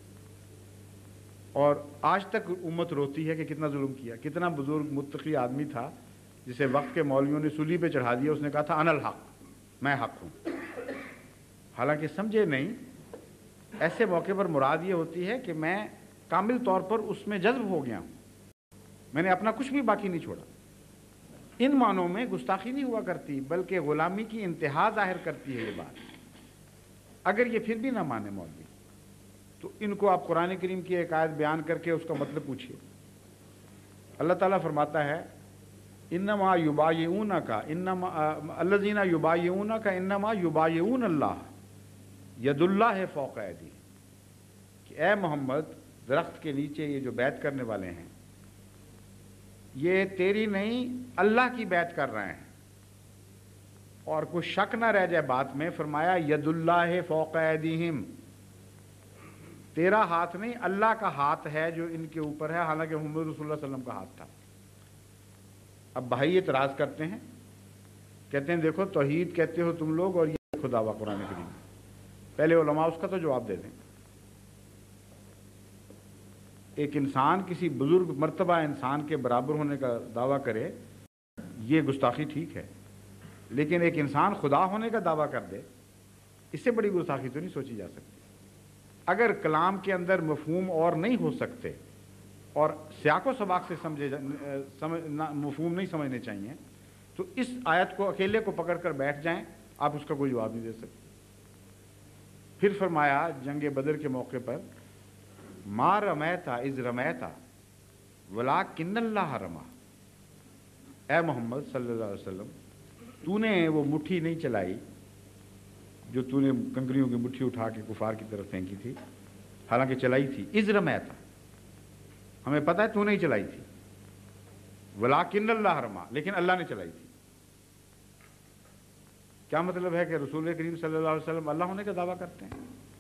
اور آج تک امت روتی ہے کہ کتنا ظلم کیا. کتنا بزرگ متقی آدمی تھا جسے وقت کے مولویوں نے سولی پہ چڑھا دیا، اس نے کہا تھا انا الحق، میں حق ہوں. حالانکہ سمجھے نہیں، ایسے موقع پر مراد یہ ہوتی ہے کہ میں کامل طور پر اس میں جذب ہو گیا ہوں، میں نے اپنا کچھ بھی باقی نہیں چھوڑا. ان معنوں میں گستاخی نہیں ہوا کرتی بلکہ غلامی کی انتہا ظاہر کرتی ہے یہ بات. اگر یہ پھر بھی نہ مانے مولوی تو ان کو آپ قرآن کریم کی ایک آیت بیان کر کے اس کا مطلب پوچھیے. اللہ تعالیٰ فرماتا ہے انما یبایعونک انما الذین یبایعونک انما یبایعون اللہ ید اللہ فوق ایدیہم، کہ اے محمد درخت کے نیچے یہ جو بیعت کرنے والے ہیں یہ تیری نہیں اللہ کی بیعت کر رہے ہیں. اور کوئی شک نہ رہ جائے بات میں، فرمایا ید اللہ فوق ایدیہم، تیرا ہاتھ نہیں اللہ کا ہاتھ ہے جو ان کے اوپر ہے، حالانکہ محمد رسول اللہ صلی اللہ علیہ وسلم کا ہاتھ تھا. اب بھائی اعتراض کرتے ہیں، کہتے ہیں دیکھو توحید کہتے ہو تم لوگ اور یہ خدا وا قرآن کریم. پہلے علماء اس کا تو جواب دے دیں. ایک انسان کسی بزرگ مرتبہ انسان کے برابر ہونے کا دعویٰ کرے یہ گستاخی ٹھیک ہے، لیکن ایک انسان خدا ہونے کا دعویٰ کر دے اس سے بڑی گستاخی تو نہیں سوچی جا سکتی. اگر کلام کے اندر مفہوم اور نہیں ہو سکتے اور سیاق و سباق سے مفہوم نہیں سمجھنے چاہیے تو اس آیت کو اکیلے کو پکڑ کر بیٹھ جائیں، آپ اس کا کوئی جواب نہیں دے سکتے. پھر فرمایا جنگ بدر کے موقع پر ما رمیتا اذ رمیتا ولکن اللہ رما، اے محمد صلی اللہ علیہ وسلم تو نے وہ مٹھی نہیں چلائی جو تو نے کنکریوں کی مٹھی اٹھا کے کفار کی طرف پھینکی تھی، حالانکہ چلائی تھی. اذ رمیتا ہمیں پتہ ہے تو نہیں چلائی تھی، ولکن اللہ رما لیکن اللہ نے چلائی تھی. کیا مطلب ہے کہ رسول کریم صلی اللہ علیہ وسلم اللہ ہونے کا دعویٰ کرتے ہیں؟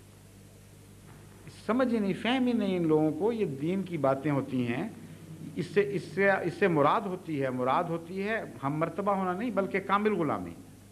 سمجھ ہی نہیں، فہم ہی نہیں ان لوگوں کو. یہ دین کی باتیں ہوتی ہیں، اس سے مراد ہوتی ہے ہم مرتبہ ہونا نہیں بلکہ کامل غلامی.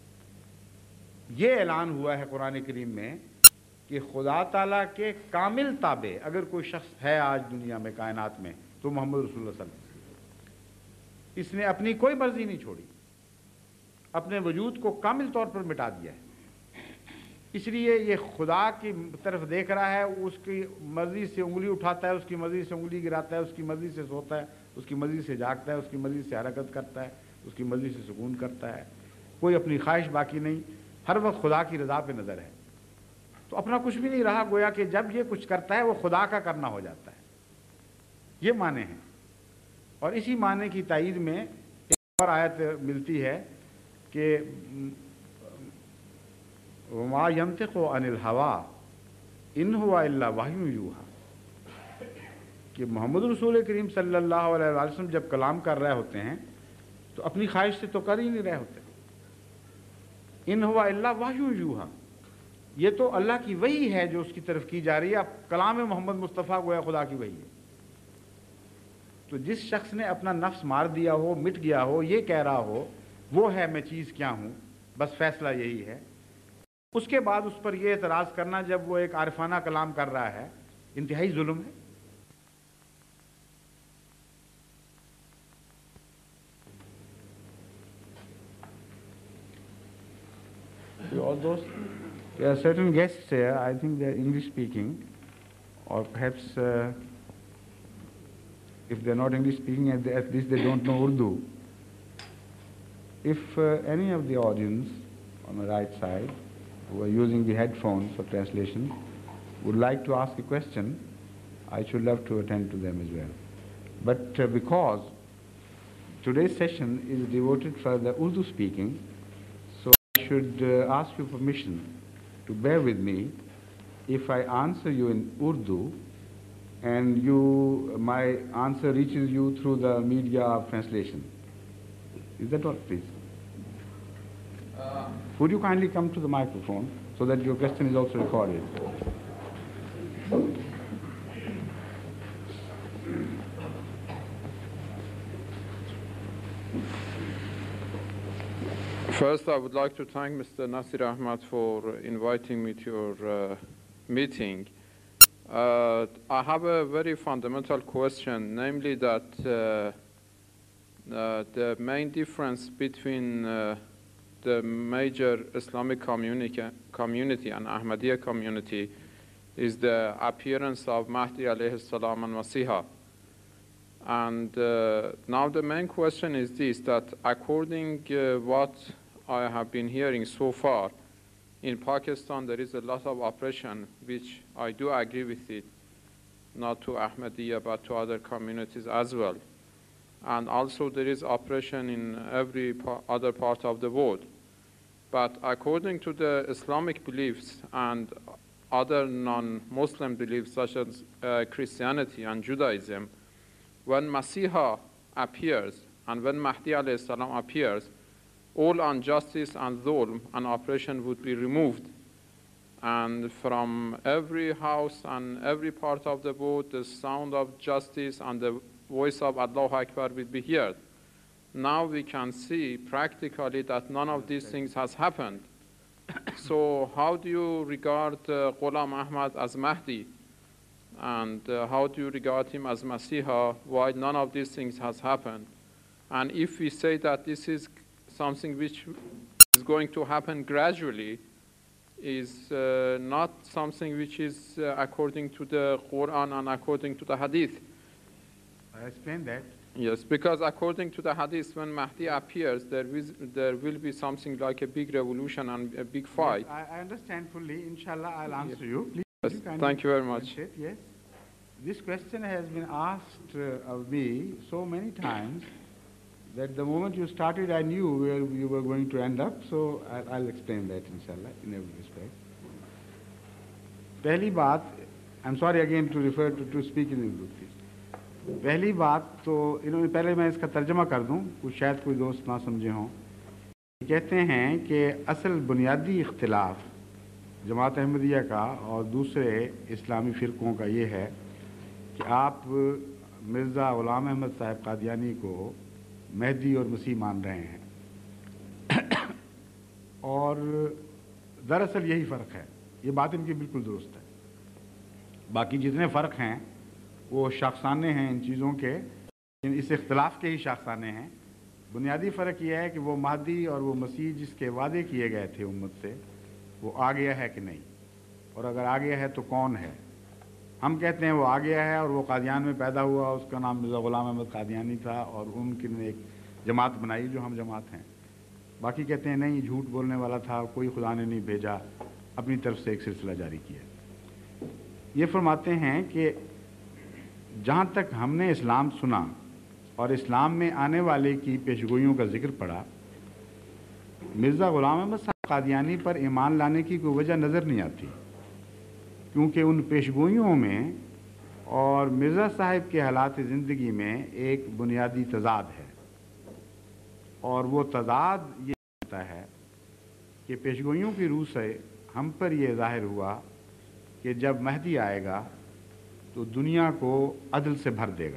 یہ اعلان ہوا ہے قرآن کریم میں کہ خدا تعالیٰ کے کامل تابع اگر کوئی شخص ہے آج دنیا میں کائنات میں تو محمد رسول اللہ صلی اللہ علیہ وسلم. اس نے اپنی کوئی مرضی نہیں چھوڑی، اپنے وجود کو کامل طور پر مٹا دیا ہے. اس لیے یہ خدا کی طرف دیکھ رہا ہے، اس کی مرضی سے انگلی اٹھاتا ہے، اس کی مرضی سے انگلی گراتا ہے، اس کی مرضی سے سوتا ہے، اس کی مرضی سے جاگتا ہے، اس کی مرضی سے حرکت کرتا ہے، اس کی مرضی سے سکون کرتا ہے. کوئی اپنی خواہش باقی نہیں، ہر وقت خدا کی رضا پہ نظر ہے. تو اپنا کچھ بھی نہیں رہا، گویا کہ جب یہ کچھ کرتا ہے وہ خدا کا کرنا ہو جاتا ہے. یہ معنی ہیں. اور اسی معنی کی تائید میں ایک اور آیت ملتی ہے کہ وما ينطق عن الهوى ان هو الا وحی یوحی، کہ محمد رسول کریم صلی اللہ علیہ وسلم جب کلام کر رہے ہوتے ہیں تو اپنی خواہش سے تو کر ہی نہیں رہے ہوتے. ان هو الا وحی یوحی، یہ تو اللہ کی وحی ہے جو اس کی طرف کی جا رہی ہے. اب کلام محمد مصطفیٰ گویا خدا کی وحی ہے. تو جس شخص نے اپنا نفس مار دیا ہو، مٹ گیا ہو، یہ کہہ رہا ہو وہ ہے میں چیز کیا ہوں، بس فیصلہ یہی ہے، اس کے بعد اس پر یہ اعتراض کرنا جب وہ ایک عارفانہ کلام کر رہا ہے، انتہائی ظلم ہے. All those, there are certain guests here, I think they are English speaking, or perhaps if they are not English speaking, at least they don't know Urdu. If any of the audience on the right side who are using the headphones for translation would like to ask a question, I should love to attend to them as well. But because today's session is devoted for the Urdu speaking, so I should ask your permission to bear with me if I answer you in Urdu and my answer reaches you through the media of translation. Is that all, please? Would you kindly come to the microphone so that your question is also recorded? First, I would like to thank Mr. Nasir Ahmad for inviting me to your meeting. I have a very fundamental question, namely that the main difference between the major Islamic community and Ahmadiyya community is the appearance of Mahdi alayhi salam and Masiha. And now the main question is this, that according what I have been hearing so far, in Pakistan there is a lot of oppression, which I do agree with it, not to Ahmadiyya but to other communities as well. And also there is oppression in every other part of the world. But according to the Islamic beliefs and other non-Muslim beliefs such as Christianity and Judaism, when Masiha appears and when Mahdi alayhi salam appears, all injustice and dhulm and oppression would be removed. And from every house and every part of the world, the sound of justice and the voice of Allahu Akbar will be heard. Now we can see practically that none of these things has happened. So how do you regard Ghulam Ahmad as Mahdi? And how do you regard him as Masiha? Why none of these things has happened? And if we say that this is something which is going to happen gradually, is not something which is according to the Quran and according to the Hadith. I explained that. Yes, because according to the Hadith, when Mahdi appears, there will be something like a big revolution and a big fight. Yes, I understand fully. Inshallah, I'll answer you. Please. Yes, thank you very much. Yes. This question has been asked of me so many times that the moment you started, I knew where you were going to end up, so I'll explain that, inshallah, in every respect. Pehli baat, I'm sorry again to refer to speak in Urdu, please. Pehli baat, तो इन्होंने पहले मैं इसका तर्जमा कर दूं, कुछ शायद कोई दोस्त ना समझे हों. कहते हैं कि असल बुनियादी इख्तिलाफ जमात अहमदिया का और दूसरे इस्लामी फ़िरक़ों का ये है कि आप मिर्ज़ा ग़ुलाम अहमद साहब कादियानी को मेहदी और मसीह मान रहे हैं और दरअसल यही फ़र्क है. ये बात इनकी बिल्कुल दुरुस्त है. बाकी जितने फ़र्क हैं वो शाखसाने हैं इन चीज़ों के, इस इख्तिलाफ़ के ही शाखसाने हैं. बुनियादी फ़र्क ये है कि वो महदी और वो मसीह जिसके वादे किए गए थे उम्मत से, वो आ गया है कि नहीं, और अगर आ गया है तो कौन है. हम कहते हैं वो आ गया है और वो कादियान में पैदा हुआ, उसका नाम मिर्ज़ा ग़ुलाम अहमद कादियानी था और उनकी एक जमात बनाई जो हम जमात हैं. बाकी कहते हैं नहीं, झूठ बोलने वाला था, कोई खुदा ने नहीं भेजा, अपनी तरफ से एक सिलसिला जारी किया. ये फरमाते हैं कि जहाँ तक हमने इस्लाम सुना और इस्लाम में आने वाले की पेशगोइयों का जिक्र पड़ा, मिर्ज़ा ग़ुलाम अहमद साहब कादियानी पर ईमान लाने की कोई वजह नज़र नहीं आती, क्योंकि उन पेशगोइयों में और मिर्ज़ा साहब के हालात ज़िंदगी में एक बुनियादी तज़ाद है. और वो तज़ाद ये होता है कि पेशगोइयों की रूह से हम पर यह ज़ाहिर हुआ कि जब महदी आएगा तो दुनिया को अदल से भर देगा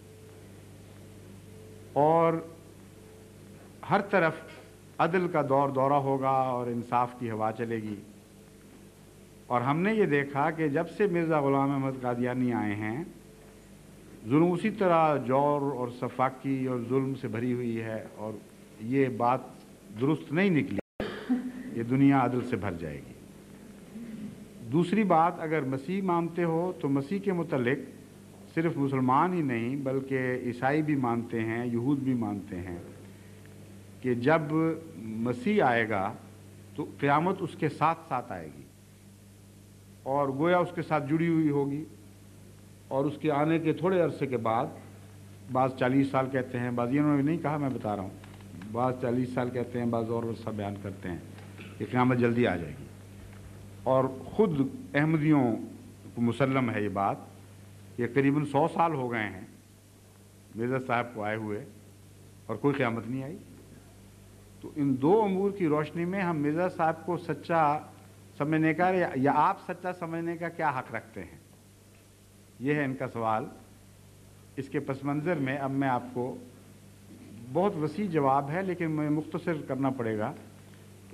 और हर तरफ अदल का दौरा होगा और इंसाफ की हवा चलेगी. और हमने ये देखा कि जब से मिर्ज़ा ग़ुलाम अहमद कादियानी आए हैं, जुल्म उसी तरह जौर और सफाकी और जुल्म से भरी हुई है और ये बात दुरुस्त नहीं निकली, ये दुनिया अदल से भर जाएगी. दूसरी बात, अगर मसीह मानते हो तो मसीह के मुतल्लिक सिर्फ मुसलमान ही नहीं बल्कि ईसाई भी मानते हैं, यहूद भी मानते हैं कि जब मसीह आएगा तो क़यामत उसके साथ साथ आएगी और गोया उसके साथ जुड़ी हुई होगी. और उसके आने के थोड़े अरसे के बाद, बाज़ 40 साल कहते हैं, बाज़ इन्होंने नहीं कहा, मैं बता रहा हूँ, बाज़ 40 साल कहते हैं, बाज़ और वैसा बयान करते हैं कि क़यामत जल्दी आ जाएगी. और ख़ुद अहमदियों को मुसल्लम है ये बात, ये करीबन 100 साल हो गए हैं मिर्ज़ा साहब को आए हुए और कोई क़यामत नहीं आई. तो इन दो अमूर की रोशनी में हम मिर्ज़ा साहब को सच्चा समझने का या आप सच्चा समझने का क्या हक़ रखते हैं, ये है इनका सवाल. इसके पस मंज़र में अब मैं आपको बहुत वसी जवाब है लेकिन मैं मुख्तसर करना पड़ेगा.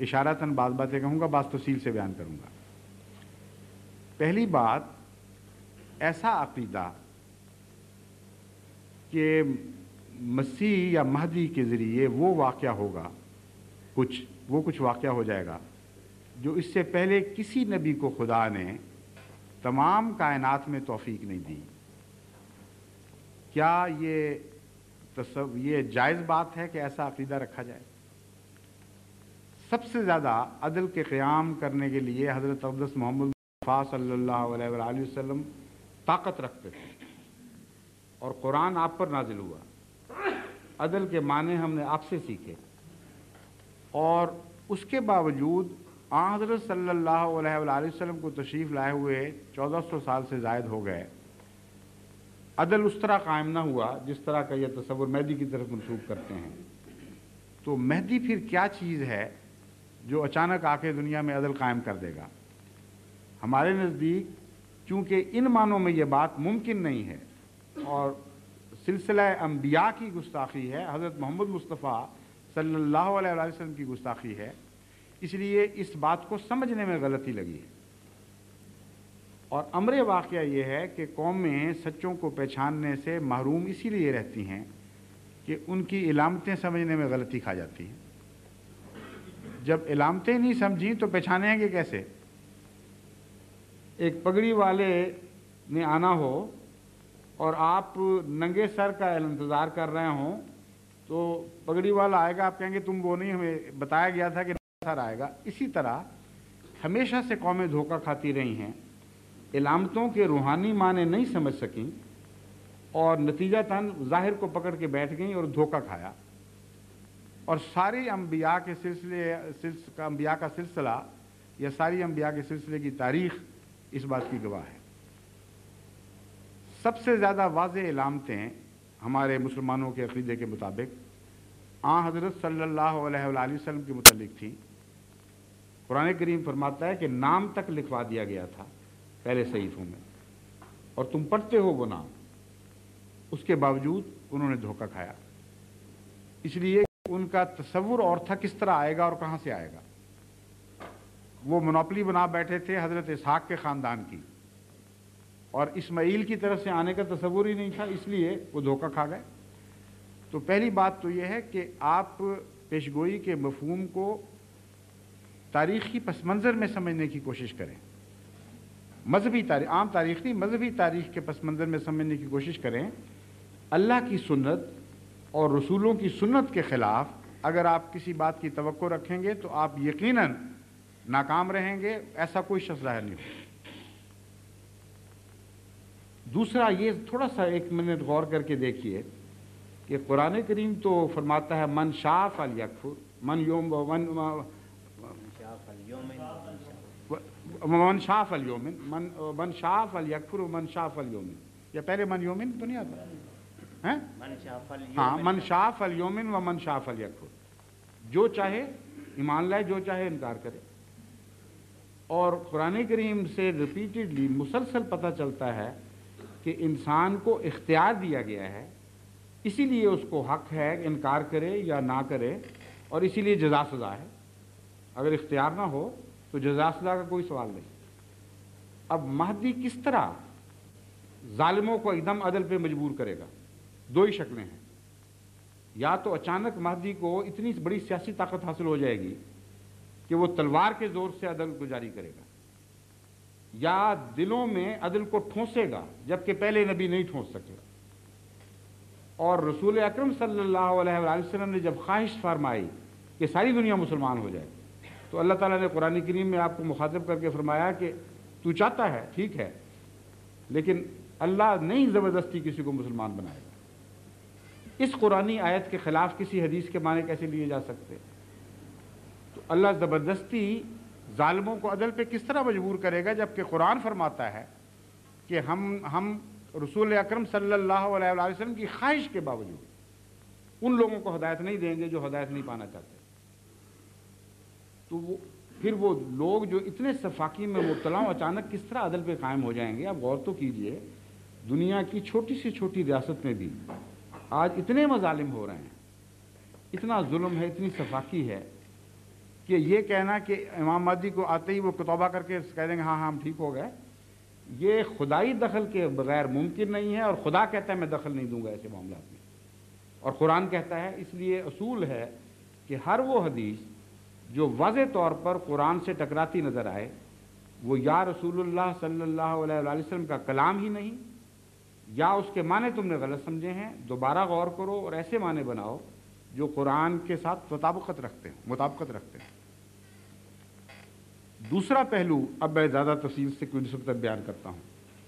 इशारतन बात बातें कहूँगा, बात तफसील से बयान करूँगा। पहली बात, ऐसा अक़ीदा कि मसीह या महदी के ज़रिए वो वाक़या होगा, कुछ वाक़या हो जाएगा जो इससे पहले किसी नबी को खुदा ने तमाम कायनात में तौफीक नहीं दी। क्या ये जायज़ बात है कि ऐसा अक़ीदा रखा जाए? सबसे ज़्यादा अदल के क़याम करने के लिए हज़रत अक़दस मोहम्मद मुस्तफ़ा सल्लल्लाहु अलैहि वसल्लम ताकत रखते थे और कुरान आप पर नाजिल हुआ। अदल के माने हमने आपसे सीखे और उसके बावजूद हज़रत सल्लल्लाहु अलैहि वसल्लम को तशरीफ़ लाए हुए 1400 साल से ज़ायद हो गए, अदल उस तरह कायम ना हुआ जिस तरह का यह तसव्वुर मेहदी की तरफ मंसूब करते हैं। तो मेहदी फिर क्या चीज़ है जो अचानक आके दुनिया में अदल कायम कर देगा? हमारे नज़दीक चूँकि इन मानों में यह बात मुमकिन नहीं है और सिलसिला अंबिया की गुस्ताखी है, हज़रत मोहम्मद मुस्तफ़ा सल्लल्लाहु अलैहि वसल्लम की गुस्ताखी है, इसलिए इस बात को समझने में गलती लगी है। और अमर वाक़या ये है कि कौमें सच्चों को पहचानने से महरूम इसीलिए रहती हैं कि उनकी इलामतें समझने में गलती खा जाती हैं। जब इलामतें नहीं समझी तो पहचानेंगे कैसे? एक पगड़ी वाले ने आना हो और आप नंगे सर का इंतज़ार कर रहे हों तो पगड़ी वाला आएगा, आप कहेंगे तुम वो नहीं, हमें बताया गया था कि सर आएगा। इसी तरह हमेशा से कौमें धोखा खाती रही हैं, इलामतों के रूहानी माने नहीं समझ सकीं और नतीजतन ज़ाहिर को पकड़ के बैठ गईं और धोखा खाया। और सारी अंबिया के अंबिया का सिलसिला या सारी अंबिया के सिलसिले की तारीख़ इस बात की गवाह है। सबसे ज़्यादा वाज़ेह इलामतें हमारे मुसलमानों के अक़ीदे के मुताबिक हज़रत सल्लल्लाहु अलैहि वसल्लम के मुतल्लिक़ थी। कुरान करीम फरमाता है कि नाम तक लिखवा दिया गया था पहले सहीफ़ों में और तुम पढ़ते हो वो नाम, उसके बावजूद उन्होंने धोखा खाया। इसलिए उनका तसव्वुर और था किस तरह आएगा और कहाँ से आएगा। वो मोनोपली बना बैठे थे हज़रत इसहाक़ के ख़ानदान की और इस्माइल की तरफ से आने का तसव्वुर ही नहीं था, इसलिए वो धोखा खा गए। तो पहली बात तो ये है कि आप पेशगोई के मफ़हूम को तारीख़ी पस मंज़र में समझने की कोशिश करें। मजहबी तारीख़, आम तारीख़ नहीं, मजहबी तारीख़ के पस मंज़र में समझने की कोशिश करें। अल्लाह की सुन्नत और रसूलों की सुन्नत के ख़िलाफ़ अगर आप किसी बात की तवक्को रखेंगे तो आप यकीनन नाकाम रहेंगे, ऐसा कोई शख्स ज़ाहिर नहीं हो। दूसरा ये थोड़ा सा एक मिनट गौर करके देखिए कि कुरान करीम तो फरमाता है मन शाअ फलयकफुर मन शाअ फलयुमिन मन शाअ फलयकफुर मन शाअ फलयुमिन। या पहले मन युमिन तो नहीं आता है? हाँ, मन शाअ फलयुमिन व मन शाअ फलयकफुर। जो चाहे ईमान लाए, जो चाहे इनकार करे। और कुरान करीम से रिपीटेडली मुसलसल पता चलता है कि इंसान को इख्तियार दिया गया है, इसीलिए उसको हक है इनकार करे या ना करे और इसीलिए जज़ा सज़ा है। अगर इख्तियार ना हो तो जज़ा सज़ा का कोई सवाल नहीं। अब महदी किस तरह जालिमों को एकदम अदल पे मजबूर करेगा? दो ही शक्लें हैं, या तो अचानक महदी को इतनी बड़ी सियासी ताकत हासिल हो जाएगी कि वो तलवार के ज़ोर से अदल को जारी करेगा, या दिलों में अदल को ठोंसेगा जबकि पहले नबी नहीं ठोंस सके। और रसूल अकरम सल्लल्लाहु अलैहि वसल्लम ने जब ख्वाहिश फरमाई कि सारी दुनिया मुसलमान हो जाए तो अल्लाह ताला ने कुरान करीम में आपको मुखातिब करके फरमाया कि तू चाहता है ठीक है, लेकिन अल्लाह नहीं ज़बरदस्ती किसी को मुसलमान बनाएगा। इस कुरानी आयत के ख़िलाफ़ किसी हदीस के माने कैसे लिए जा सकते? तो अल्लाह ज़बरदस्ती ज़ालिमों को अदल पे किस तरह मजबूर करेगा जबकि कुरान फरमाता है कि हम रसूल अकरम सल्लल्लाहु अलैहि वसल्लम की ख्वाहिश के बावजूद उन लोगों को हदायत नहीं देंगे जो हदायत नहीं पाना चाहते। तो फिर वो लोग जो इतने सफाकी में मुब्तला हों अचानक किस तरह अदल पे कायम हो जाएंगे? आप गौर तो कीजिए, दुनिया की छोटी से छोटी रियासत में भी आज इतने मजालिम हो रहे हैं, इतना जुल्म है, इतनी सफाकी है کہ یہ کہنا کہ امام مہدی کو آتے ہی وہ توبہ کر کے کہہ دیں گے ہاں ہم ٹھیک ہو گئے، یہ خدائی دخل کے بغیر ممکن نہیں ہے، اور خدا کہتا ہے میں دخل نہیں دوں گا ایسے معاملات میں، اور قرآن کہتا ہے۔ اس لیے اصول ہے کہ ہر وہ حدیث جو واضح طور پر قرآن سے ٹکراتی نظر آئے وہ یا رسول اللہ صلی اللہ علیہ وآلہ وسلم کا کلام ہی نہیں، یا اس کے معنی تم نے غلط سمجھے ہیں، دوبارہ غور کرو اور ایسے معنی بناؤ جو قرآن کے ساتھ مطابقت رکھتے ہیں۔ دوسرا پہلو اب میں زیادہ تفصیل سے کوئی نسبت بیان کرتا ہوں۔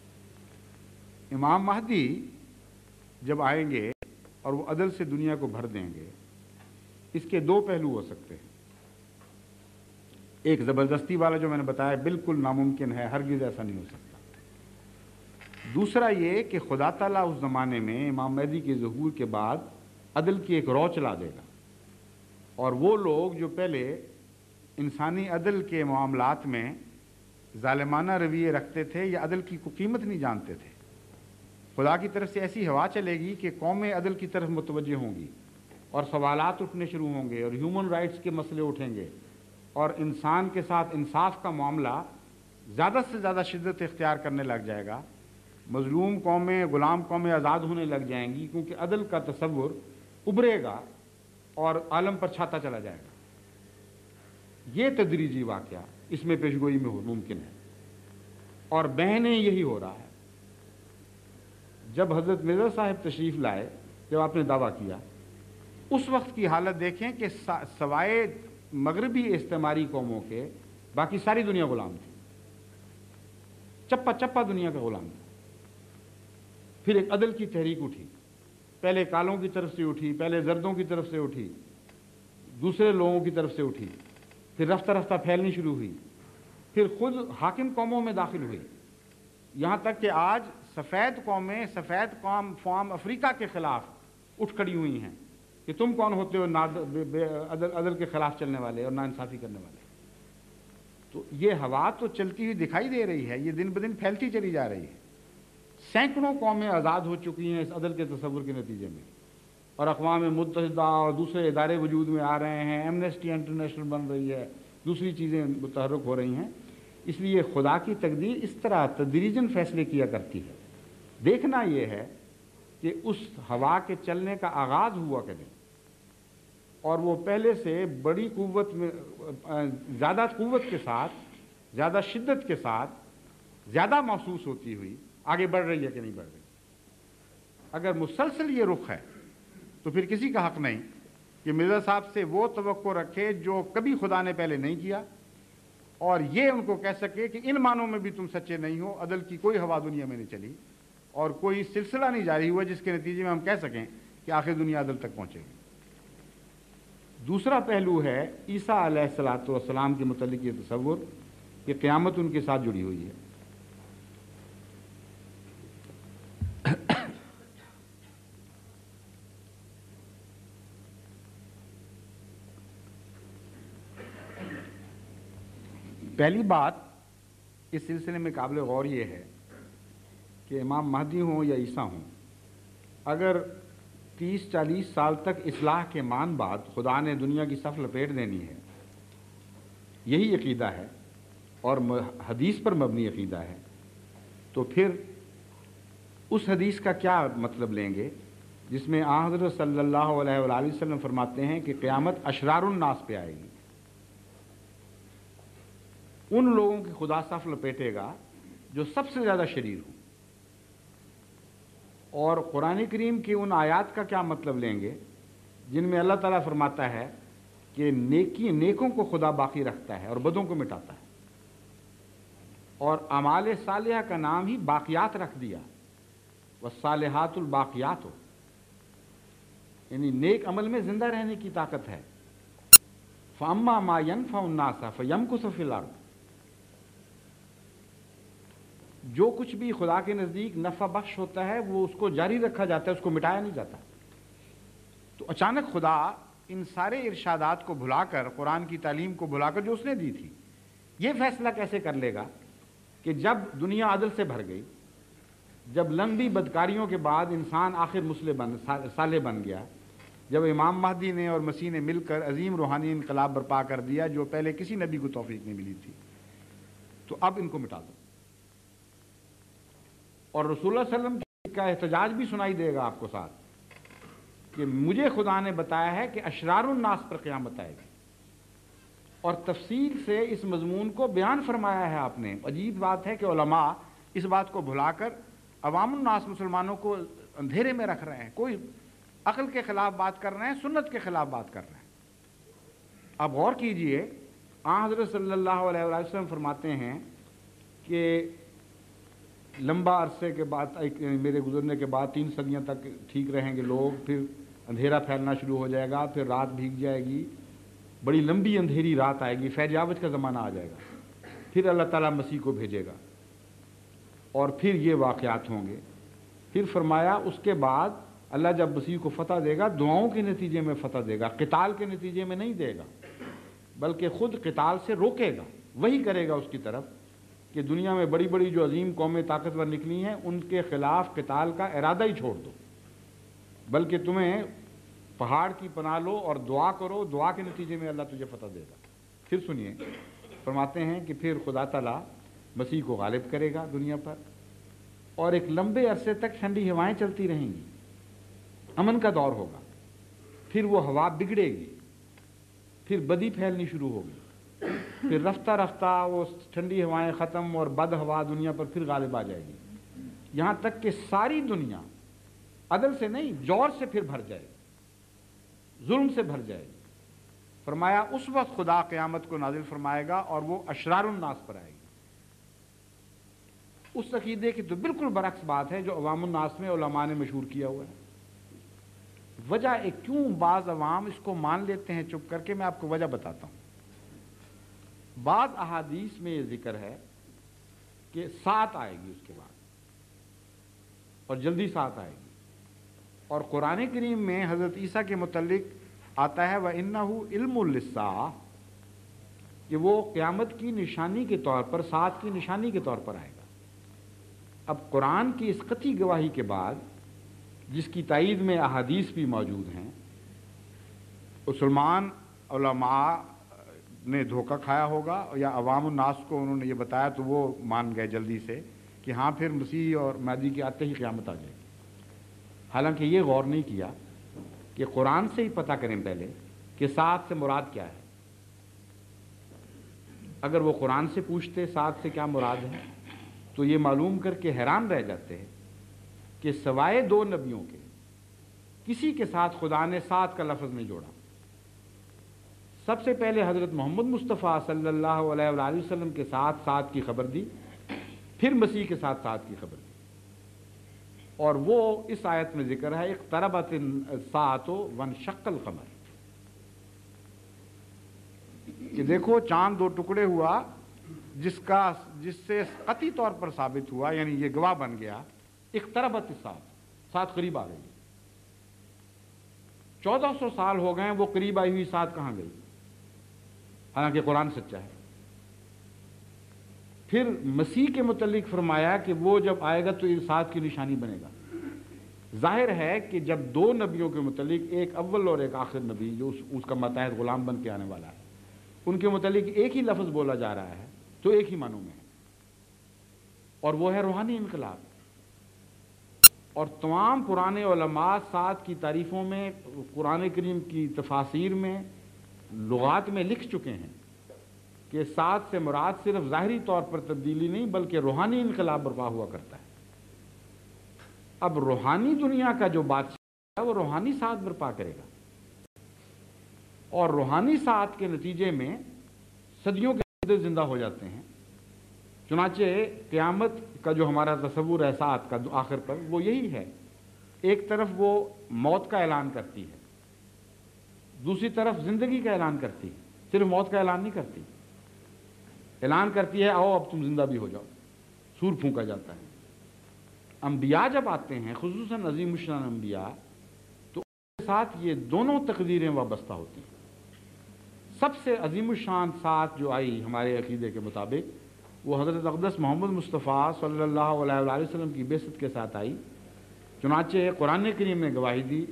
امام مہدی جب آئیں گے اور وہ عدل سے دنیا کو بھر دیں گے، اس کے دو پہلو ہو سکتے ہیں۔ ایک زبردستی والا جو میں نے بتایا بالکل ناممکن ہے، ہرگز ایسا نہیں ہو سکتا۔ دوسرا یہ کہ خدا تعالیٰ اس زمانے میں امام مہدی کے ظہور کے بعد عدل کی ایک رو چلا دے گا، اور وہ لوگ جو پہلے انسانی عدل کے معاملات میں ظالمانہ رویے رکھتے تھے یا عدل کی کوئی قیمت نہیں جانتے تھے، خدا کی طرف سے ایسی ہوا چلے گی کہ قومیں عدل کی طرف متوجہ ہوں گی، اور سوالات اٹھنے شروع ہوں گے، اور ہیومن رائٹس کے مسئلے اٹھیں گے، اور انسان کے ساتھ انصاف کا معاملہ زیادہ سے زیادہ شدت اختیار کرنے لگ جائے گا، مظلوم قومیں، غلام قومیں آزاد ہونے لگ جائیں گی، کیونکہ عدل کا تصور ابھرے گا اور عالم پر چھاتا چلا جائے گا۔ یہ تدریجی واقعہ اس میں پیشگوئی میں ممکن ہے، اور بہنیں یہی ہو رہا ہے۔ جب حضرت مرزا صاحب تشریف لائے، جب آپ نے دعویٰ کیا، اس وقت کی حالت دیکھیں کہ سوائے مغربی استعماری قوموں کے باقی ساری دنیا غلام تھی، چپا چپا دنیا کا غلام تھا۔ پھر ایک عدل کی تحریک اٹھی، پہلے کالوں کی طرف سے اٹھی، پہلے زردوں کی طرف سے اٹھی، دوسرے لوگوں کی طرف سے اٹھی، پھر رفتہ رفتہ پھیلنی شروع ہوئی، پھر خود حاکم قوموں میں داخل ہوئی، یہاں تک کہ آج سفید قومیں سفید قوم افریقہ کے خلاف اٹھ کھڑی ہوئی ہیں کہ تم کون ہوتے ہو عدل کے خلاف چلنے والے اور ناانصافی کرنے والے۔ تو یہ ہوا تو چلتی ہوئی دکھائی دے رہی ہے، یہ دن بدن پھیلتی چلی جا رہی ہے۔ سینکڑوں قومیں آزاد ہو چکی ہیں اس عدل کے تصور کے نتیجے میں، اور اقوام متحدہ اور دوسرے ادارے وجود میں آ رہے ہیں، ایمنسٹی انٹرنیشنل بن رہی ہے، دوسری چیزیں متحرک ہو رہی ہیں۔ اس لیے خدا کی تقدیر اس طرح تدریجاً فیصلے کیا کرتی ہے۔ دیکھنا یہ ہے کہ اس ہوا کے چلنے کا آغاز ہوا کرے، اور وہ پہلے سے بڑی قوت میں، زیادہ قوت کے ساتھ، زیادہ شدت کے ساتھ، زیادہ محسوس ہوتی ہوئی آگے بڑھ رہی ہے کہ نہیں بڑھ رہی۔ اگر مسلسل یہ رخ ہے تو پھر کسی کا حق نہیں کہ مرزا صاحب سے وہ توقع رکھے جو کبھی خدا نے پہلے نہیں کیا، اور یہ ان کو کہہ سکے کہ ان معنوں میں بھی تم سچے نہیں ہو، عدل کی کوئی ہوا دنیا میں نہیں چلی اور کوئی سلسلہ نہیں جاری ہوا جس کے نتیجے میں ہم کہہ سکیں کہ آخر دنیا عدل تک پہنچے گی۔ دوسرا پہلو ہے عیسیٰ علیہ الصلوۃ والسلام کے متعلق یہ تصور کہ قیامت ان کے ساتھ جڑی ہوئی ہے۔ پہلی بات اس سلسلے میں قابل غور یہ ہے کہ امام مہدی ہوں یا عیسیٰ ہوں، اگر 30-40 سال تک اصلاح کے مان بعد خدا نے دنیا کی صف لپیٹ دینی ہے، یہی عقیدہ ہے اور حدیث پر مبنی عقیدہ ہے، تو پھر اس حدیث کا کیا مطلب لیں گے جس میں حضرت صلی اللہ علیہ وآلہ وسلم فرماتے ہیں کہ قیامت اشرار الناس پہ آئے گی، ان لوگوں کی خدا صف لپیٹے گا جو سب سے زیادہ شریر ہوں۔ اور قرآن کریم کی ان آیات کا کیا مطلب لیں گے جن میں اللہ تعالیٰ فرماتا ہے کہ نیکوں کو خدا باقی رکھتا ہے اور بدوں کو مٹاتا ہے، اور اعمال صالحہ کا نام ہی باقیات رکھ دیا، والصالحات الباقیات، یعنی نیک عمل میں زندہ رہنے کی طاقت ہے۔ فَأَمَّا مَا يَنْفَعُ النَّاسَ فَيَمْكُثُ فِي الْأَرْضِ، جو کچھ بھی خدا کے نزدیک نفع بخش ہوتا ہے وہ اس کو جاری رکھا جاتا ہے، اس کو مٹایا نہیں جاتا۔ تو اچانک خدا ان سارے ارشادات کو بھلا کر، قرآن کی تعلیم کو بھلا کر جو اس نے دی تھی، یہ فیصلہ کیسے کر لے گا کہ جب دنیا عدل سے بھر گئی، جب لمبی بدکاریوں کے بعد انسان آخر صالح بن گیا، جب امام مہدی نے اور مسیح نے مل کر عظیم روحانی انقلاب برپا کر دیا جو پہلے کسی نبی کو توفیق نہیں ملی تھی، تو اب ان کو مٹا دو۔ اور رسول اللہ صلی اللہ علیہ وسلم کا احتجاج بھی سنائی دے گا آپ کو ساتھ کہ مجھے خدا نے بتایا ہے کہ اشرار الناس پر قیامت آئے گی، اور تفصیل سے اس مضمون کو بیان فرمایا ہے آپ نے۔ عجیب بات ہے کہ علماء اس بات کو بھلا کر عوام الناس مسلمانوں کو اندھیرے میں رکھ رہے ہیں، کوئی عقل کے خلاف بات کر رہے ہیں، سنت کے خلاف بات کر رہے ہیں۔ اب غور کیجئے، آن حضرت صلی اللہ علیہ وسلم فرماتے ہیں کہ لمبا عرصے کے بعد، میرے گزرنے کے بعد 3 صدیاں تک ٹھیک رہیں گے لوگ، پھر اندھیرا پھیلنا شروع ہو جائے گا، پھر رات بھیگ جائے گی، بڑی لمبی اندھیری رات آئے گی، فیض یابت کا زمانہ آ جائے گا، پھر اللہ تعالیٰ مسیح کو بھیجے گا، اور پھر یہ واقعات ہوں گے۔ پھر فرمایا اس کے بعد اللہ جب مسیح کو فتح دے گا، دعاؤں کے نتیجے میں فتح دے گا، قتال کے نتیجے میں نہیں دے گا، بلکہ خود قتال سے روکے گا، وہی کرے گا اس کی طرف کہ دنیا میں بڑی بڑی جو عظیم قومیں طاقتور نکلی ہیں ان کے خلاف قتال کا ارادہ ہی چھوڑ دو، بلکہ تمہیں پہاڑ کی پناہ لو اور دعا کرو، دعا کے نتیجے میں اللہ تجھے فتح دے گا۔ پھر سنیے، فرماتے ہیں کہ پھر خدا تعالیٰ مسیح کو غالب کرے گا دنیا پر، اور ایک لمبے عرصے تک ٹھنڈی ہوائیں چلتی رہیں گی، امن کا دور ہوگا، پھر وہ ہوا بگڑے گی، پھر بدی پھیلنی شروع ہوگی، پھر رفتہ رفتہ وہ ٹھنڈی ہوائیں ختم اور بد ہوا دنیا پر پھر غالب آ جائے گی، یہاں تک کہ ساری دنیا عدل سے نہیں جور سے پھر بھر جائے گی، ظلم سے بھر جائے گی۔ فرمایا اس وقت خدا قیامت کو نازل فرمائے گا اور وہ اشرار الناس پر آئے گی۔ اس عقیدے کی تو بالکل برعکس بات ہے جو عوام الناس میں علماء نے مشہور کیا ہوا ہے۔ وجہ کیوں بعض عوام اس کو مان لیتے ہیں چپ کر کے، میں آپ کو وجہ بتاتا ہوں۔ بعض احادیث میں یہ ذکر ہے کہ سات آئے گی اس کے بعد، اور جلدی سات آئے گی، اور قرآن کریم میں حضرت عیسیٰ کے متعلق آتا ہے وَإِنَّهُ عِلْمٌ لِلسَّاعَةِ، کہ وہ قیامت کی نشانی کے طور پر، سات کی نشانی کے طور پر آئے گا۔ اب قرآن کی اس قطعی گواہی کے بعد، جس کی تائید میں احادیث بھی موجود ہیں، مسلمان علماء نے دھوکہ کھایا ہوگا یا عوام الناس کو انہوں نے یہ بتایا تو وہ مان گئے جلدی سے کہ ہاں پھر مسیح اور مہدی کے آتے ہی قیامت آ جائے گی، حالانکہ یہ غور نہیں کیا کہ قرآن سے ہی پتہ کریں پہلے کہ سات سے مراد کیا ہے۔ اگر وہ قرآن سے پوچھتے سات سے کیا مراد ہے تو یہ معلوم کر کے حیران رہ جاتے ہیں کہ سوائے 2 نبیوں کے کسی کے ساتھ خدا نے سات کا لفظ نہیں جوڑا۔ سب سے پہلے حضرت محمد مصطفیٰ صلی اللہ علیہ وآلہ وسلم کے ساتھ سات کی خبر دی، پھر مسیح کے ساتھ سات کی خبر دی، اور وہ اس آیت میں ذکر ہے اقتربت الساعۃ وانشق القمر، کہ دیکھو چاند 2 ٹکڑے ہوا، جس سے قطعی طور پر ثابت ہوا، یعنی یہ گواہ بن گیا، اقتربت الساعۃ، سات قریب آ گئی۔ 1400 سال ہو گئے وہ قریب آئی ہوئی سات کہاں گئی، حالانکہ قرآن سچا ہے۔ پھر مسیح کے متعلق فرمایا کہ وہ جب آئے گا تو سات کی نشانی بنے گا۔ ظاہر ہے کہ جب 2 نبیوں کے متعلق، ایک اول اور ایک آخر نبی جو اس کا ماتحت غلام بن کے آنے والا ہے، ان کے متعلق ایک ہی لفظ بولا جا رہا ہے تو ایک ہی معنوں میں ہے، اور وہ ہے روحانی انقلاب۔ اور تمام پرانے علماء سات کی تعریفوں میں، قرآن کریم کی تفاسیر میں، لغات میں لکھ چکے ہیں کہ سات سے مراد صرف ظاہری طور پر تبدیلی نہیں بلکہ روحانی انقلاب برپا ہوا کرتا ہے۔ اب روحانی دنیا کا جو بادشاہ ہے وہ روحانی سات برپا کرے گا، اور روحانی سات کے نتیجے میں صدیوں کے زندہ ہو جاتے ہیں۔ چنانچہ قیامت کا جو ہمارا تصور ہے سات کا آخر پر، وہ یہی ہے، ایک طرف وہ موت کا اعلان کرتی ہے، دوسری طرف زندگی کا اعلان کرتی ہے، صرف موت کا اعلان نہیں کرتی، اعلان کرتی ہے آؤ اب تم زندہ بھی ہو جاؤ، سور پھونکا جاتا ہے۔ انبیاء جب آتے ہیں، خصوصاً عظیم الشان انبیاء، تو ان کے ساتھ یہ دونوں تقدیریں وابستہ ہوتی ہیں۔ سب سے عظیم الشان سات جو آئی ہمارے عقیدے کے مطابق وہ حضرت اقدس محمد مصطفیٰ صلی اللہ علیہ وآلہ وسلم کی بعثت کے ساتھ آئی، چنانچہ قرآن کریم نے گواہی دی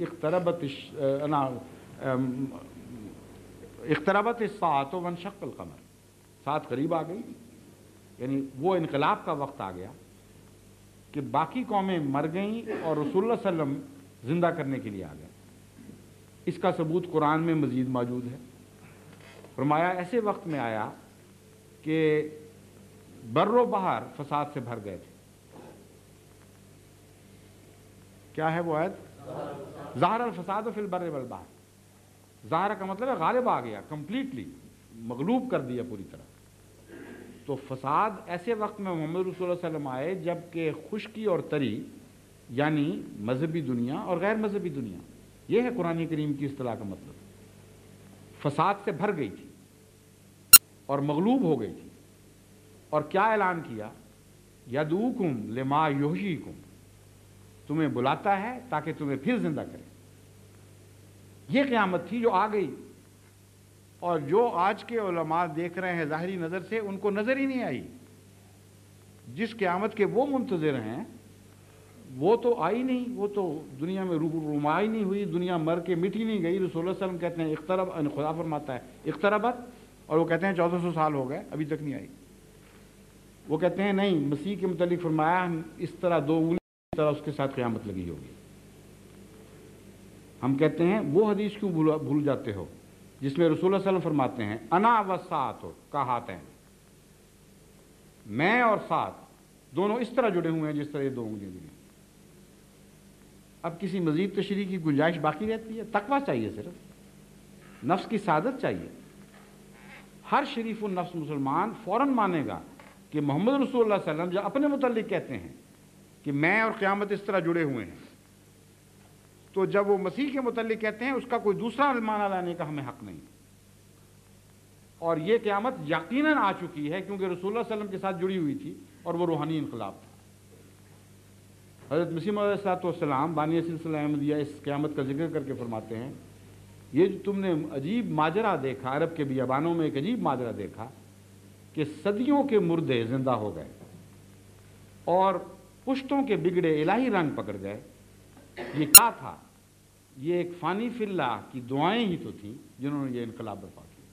اقتربت الساعۃ وانشق القمر، ساتھ قریب آ گئی، یعنی وہ انقلاب کا وقت آ گیا کہ باقی قومیں مر گئیں اور رسول اللہ صلی اللہ علیہ وسلم زندہ کرنے کے لیے آ گئے۔ اس کا ثبوت قرآن میں مزید موجود ہے۔ فرمایا ایسے وقت میں آیا کہ بر و بحر فساد سے بھر گئے تھے۔ کیا ہے وہ آیت؟ ظاہر الفساد فی البر والبحر، ظاہر کا مطلب ہے غالب آ گیا، کمپلیٹلی مغلوب کر دیا پوری طرح۔ تو فساد ایسے وقت میں محمد رسول اللہ صلی اللہ علیہ وسلم آئے جب کہ خشکی اور تری، یعنی مذہبی دنیا اور غیر مذہبی دنیا، یہ ہے قرآن کریم کی اصطلاح کا مطلب، فساد سے بھر گئی تھی اور مغلوب ہو گئی تھی۔ اور کیا اعلان کیا؟ یدعوکم لما یحییکم، تمہیں بلاتا ہے تاکہ تمہیں پھر زندہ کرے۔ یہ قیامت تھی جو آ گئی، اور جو آج کے علماء دیکھ رہے ہیں ظاہری نظر سے، ان کو نظر ہی نہیں آئی۔ جس قیامت کے وہ منتظر ہیں وہ تو آئی نہیں، وہ تو دنیا میں رونمائی نہیں ہوئی، دنیا مر کے مٹی نہیں گئی۔ رسول اللہ صلی اللہ علیہ وسلم کہتے ہیں اقترب، خدا فرماتا ہے اقتربت، اور وہ کہتے ہیں 1400 سال ہو گئے ابھی تک نہیں آئی۔ وہ کہتے ہیں نہیں، مسیح کے متعلق فرمایا اس طرح دو انگلی کی طرح اس کے ساتھ قیامت لگی ہوگی۔ ہم کہتے ہیں وہ حدیث کیوں بھول جاتے ہو جس میں رسول اللہ صلی اللہ علیہ وسلم فرماتے ہیں انا والساعۃ کہاتین، میں اور ساتھ دونوں اس طرح جڑے ہوئے ہیں جس طرح یہ دو انگلیاں جڑی ہیں۔ اب کسی مزید تشریح کی گنجائش باقی رہتی ہے؟ تقویٰ چاہیے، صرف نفس کی سعادت چاہیے۔ ہر شریف النفس مسلمان فوراً مانے گا کہ محمد رسول اللہ صلی اللہ علیہ وسلم جو اپنے متعلق کہتے ہیں کہ میں اور قیامت اس طرح جڑے ہوئے ہیں، تو جب وہ مسیح کے متعلق کہتے ہیں اس کا کوئی دوسرا معنی لانے کا ہمیں حق نہیں۔ اور یہ قیامت یقیناً آ چکی ہے کیونکہ رسول اللہ صلی اللہ علیہ وسلم کے ساتھ جڑی ہوئی تھی اور وہ روحانی انقلاب تھا۔ حضرت مسیح موعود علیہ السلام بانی سلسلہ احمدیہ اس قیامت کا ذکر کر کے فرماتے ہیں یہ جو تم نے عجیب ماجرا دیکھا، عرب کے بیابانوں میں ایک عجیب ماجرا دیکھا کہ صدیوں کے مردے زندہ ہو گئے اور پشتوں کے بگڑے الہی رنگ پکڑ گئے۔ یہ کیا تھا؟ یہ ایک فانی فی اللہ کی دعائیں ہی تو تھیں جنہوں نے یہ انقلاب برپا کیا۔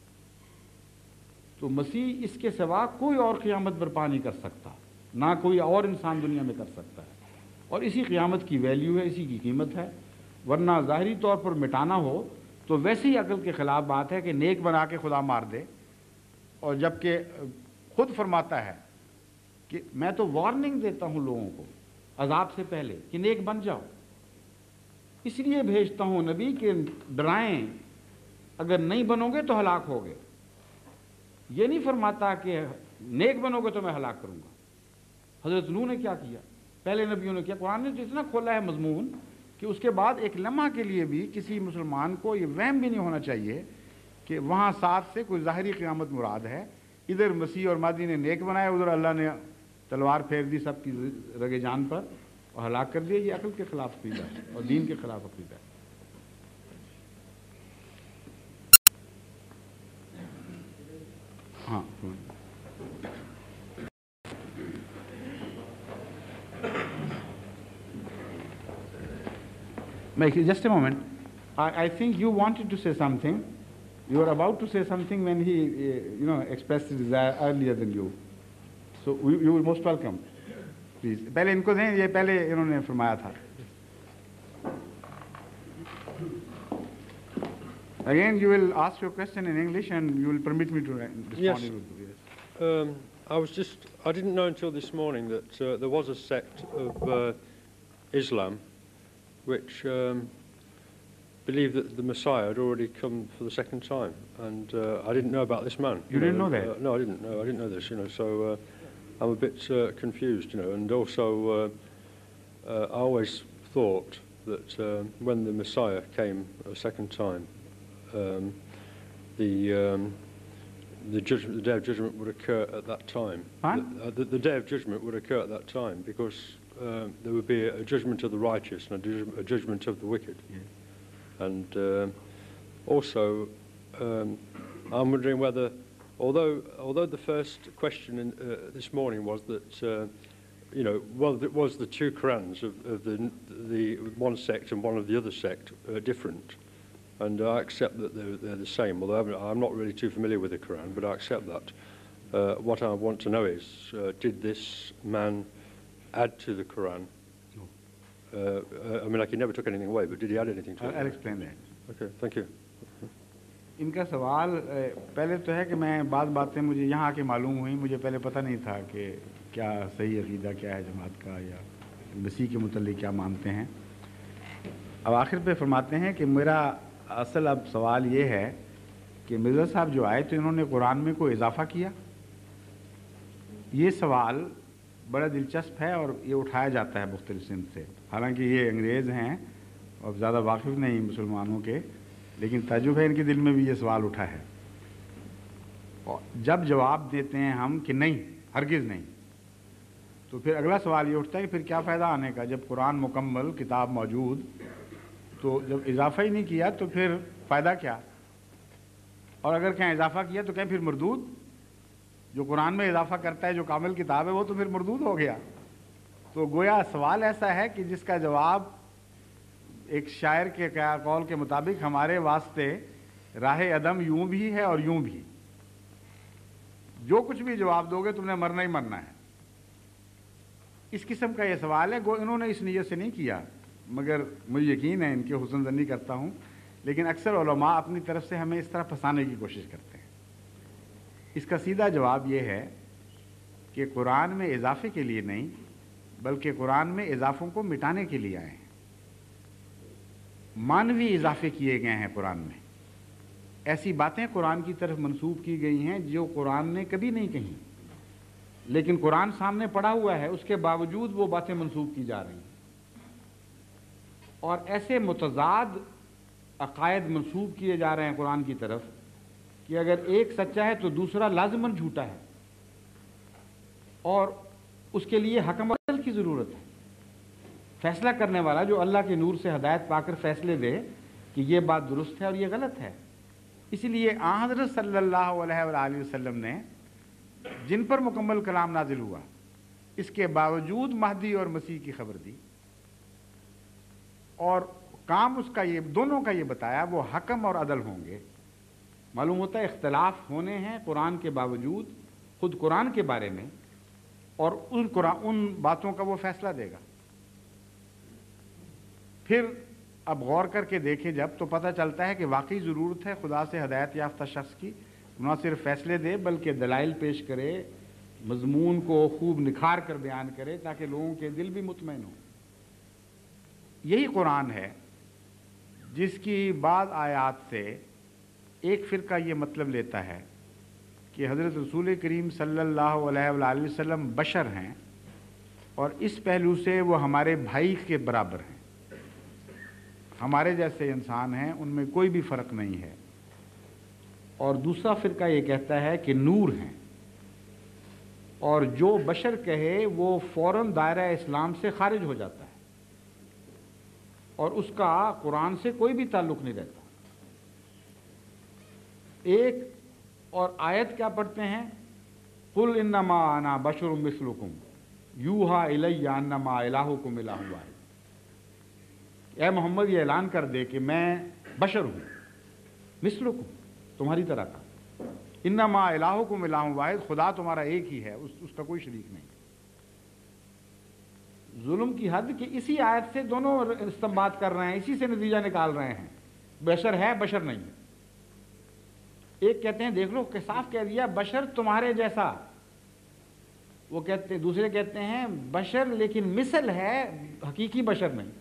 تو مسیح اس کے سوا کوئی اور قیامت برپا نہیں کر سکتا، نہ کوئی اور انسان دنیا میں کر سکتا ہے، اور اسی قیامت کی ویلیو ہے، اسی کی قیمت ہے۔ ورنہ ظاہری طور پر مٹانا ہو تو ویسے ہی عقل کے خلاف بات ہے کہ نیک بنا کے خدا مار دے، اور جبکہ خود فرماتا ہے کہ میں تو وارننگ دیتا ہوں لوگوں کو عذاب سے پہلے کہ نیک بن جاؤ، اس لیے بھیجتا ہوں نبی کہ ڈرائیں، اگر نہیں بنو گے تو ہلاک ہوگے۔ یہ نہیں فرماتا کہ نیک بنو گے تو میں ہلاک کروں گا۔ حضرت نوح نے کیا کیا، پہلے نبیوں نے کیا۔ قرآن نے تو اتنا کھولا ہے مضمون کہ اس کے بعد ایک لمحہ کے لیے بھی کسی مسلمان کو یہ وہم بھی نہیں ہونا چاہیے کہ وہاں ساتھ سے کوئی ظاہری قیامت مراد ہے۔ ادھر مسیح اور مہدی نے نیک بنایا، ادھر اللہ نے تلوار پھیر دی سب کی رگے جان پر اور ہلاک کر دیا۔ یہ عقل کے خلاف عقیدہ ہے اور دین کے خلاف عقیدہ ہے۔ ہاں just a moment. I think you wanted to say something. You were about to say something when he expressed his desire earlier than you. So you were most welcome. Please. پہلے ان کو دیں، یہ پہلے انہوں نے فرمایا تھا۔ Again, you will ask your question in English and you will permit me to respond. Yes. Yes. I didn't know until this morning that there was a sect of Islam which believed that the Messiah had already come for the second time, and I didn't know about this man. You didn't know that? No, I didn't know. I didn't know this. So I'm a bit confused. And also I always thought that when the Messiah came a second time, the day of judgment would occur at that time. The day of judgment would occur at that time because there would be a judgment of the righteous and a judgment of the wicked. Yes. And also, I'm wondering whether, although the first question this morning was that you know, well, it was the two Qurans of the one sect and one of the other sect are different. And I accept that they're the same, although I'm not really too familiar with the Quran, but I accept that. What I want to know is, did this man add to the Quran? No. I mean, like, he never took anything away, but did he add anything to it? I'll explain that. Okay, thank you. इनका सवाल पहले तो है कि मैं बाद बातें मुझे यहाँ आके मालूम हुई, मुझे पहले पता नहीं था कि क्या सही अकीदा क्या है जमात का या मसीह के मुतल्लिक़ क्या मानते हैं। अब आखिर पे फरमाते हैं कि मेरा असल अब सवाल ये है कि मिर्ज़ा साहब जो आए तो इन्होंने कुरान में कोई इजाफ़ा किया। ये सवाल बड़ा दिलचस्प है और ये उठाया जाता है मुख्तलिफ़ सिंध से, हालांकि ये अंग्रेज़ हैं और ज़्यादा वाकिफ़ नहीं मुसलमानों के, लेकिन तजुब है इनके दिल में भी ये सवाल उठा है। और जब जवाब देते हैं हम कि नहीं, हरगिज़ नहीं, तो फिर अगला सवाल ये उठता है कि फिर क्या फ़ायदा आने का, जब कुरान मुकम्मल किताब मौजूद, तो जब इजाफ़ा ही नहीं किया तो फिर फ़ायदा क्या। और अगर कहीं इजाफ़ा किया तो कहीं फिर मरदूद, जो कुरान में इजाफ़ा करता है जो कामिल किताब है वो तो फिर मरदूद हो गया। तो गोया सवाल ऐसा है कि जिसका जवाब एक शायर के कौल के मुताबिक हमारे वास्ते राह अदम यूं भी है और यूं भी, जो कुछ भी जवाब दोगे तुमने मरना ही मरना है। इस किस्म का ये सवाल है। गो इन्होंने इस नीयत से नहीं किया, मगर मुझे यकीन है इनके हुस्न ज़न्नी करता हूँ, लेकिन अक्सर उलमा अपनी तरफ से हमें इस तरह फंसाने की कोशिश करते हैं। इसका सीधा जवाब ये है कि कुरान में इजाफे के लिए नहीं, बल्कि कुरान में इजाफों को मिटाने के लिए आए हैं। मानवी इजाफे किए गए हैं कुरान में, ऐसी बातें कुरान की तरफ मंसूब की गई हैं जो कुरान ने कभी नहीं कही, लेकिन कुरान सामने पड़ा हुआ है, उसके बावजूद वो बातें मंसूब की जा रही हैं। और ऐसे मुतज़ाद अकायद मंसूब किए जा रहे हैं कुरान की तरफ कि अगर एक सच्चा है तो दूसरा लाज़िमन झूठा है, और उसके लिए हकम और अदल की ज़रूरत है। फैसला करने वाला जो अल्लाह के नूर से हदायत पाकर फैसले दे कि ये बात दुरुस्त है और ये गलत है। इसलिए हज़रत सल्लल्लाहु अलैहि वसल्लम ने जिन पर मुकम्मल कलाम नाजिल हुआ, इसके बावजूद महदी और मसीह की खबर दी, और काम उसका ये दोनों का ये बताया वो हकम और अदल होंगे। मालूम होता है इख्तलाफ होने हैं कुरान के बावजूद खुद कुरान के बारे में, और उन बातों का वो फैसला देगा। फिर अब गौर करके देखें जब, तो पता चलता है कि वाकई ज़रूरत है खुदा से हदायत याफ्ता शख्स की न सिर्फ फैसले दे बल्कि दलाइल पेश करे, मजमून को खूब निखार कर बयान करे, ताकि लोगों के दिल भी मुतमईन हो। यही कुरान है जिसकी बाद आयात से एक फ़िरका ये मतलब लेता है कि हज़रत रसूल करीम सल्लल्लाहु अलैहि वसल्लम बशर हैं, और इस पहलू से वो हमारे भाई के बराबर हैं, हमारे जैसे इंसान हैं, उनमें कोई भी फ़र्क नहीं है। और दूसरा फ़िरका ये कहता है कि नूर हैं, और जो बशर कहे वो फ़ौरन दायरा इस्लाम से खारिज हो जाता है और उसका कुरान से कोई भी ताल्लुक़ नहीं रहता। एक और आयत क्या पढ़ते हैं, कुल इन्नमा अना बशरुम मिस्लुकुम यूहा इलैया अन्नमा इलाहुकुम इलाहुन वाहिद। ए मोहम्मद ये ऐलान कर दे कि मैं बशर हूँ, मिस्लुकुम तुम्हारी तरह का, इन्नमा इलाहुकुम इलाहुन वाहिद, खुदा तुम्हारा एक ही है, उसका कोई शरीक नहीं। जुल्म की हद कि इसी आयत से दोनों इस्तेमाल कर रहे हैं, इसी से नतीजा निकाल रहे हैं, बशर है बशर नहीं है। एक कहते हैं देख लो कि साफ कह दिया बशर तुम्हारे जैसा, वो कहते, दूसरे कहते हैं बशर लेकिन मिसल है, हकीकी बशर नहीं।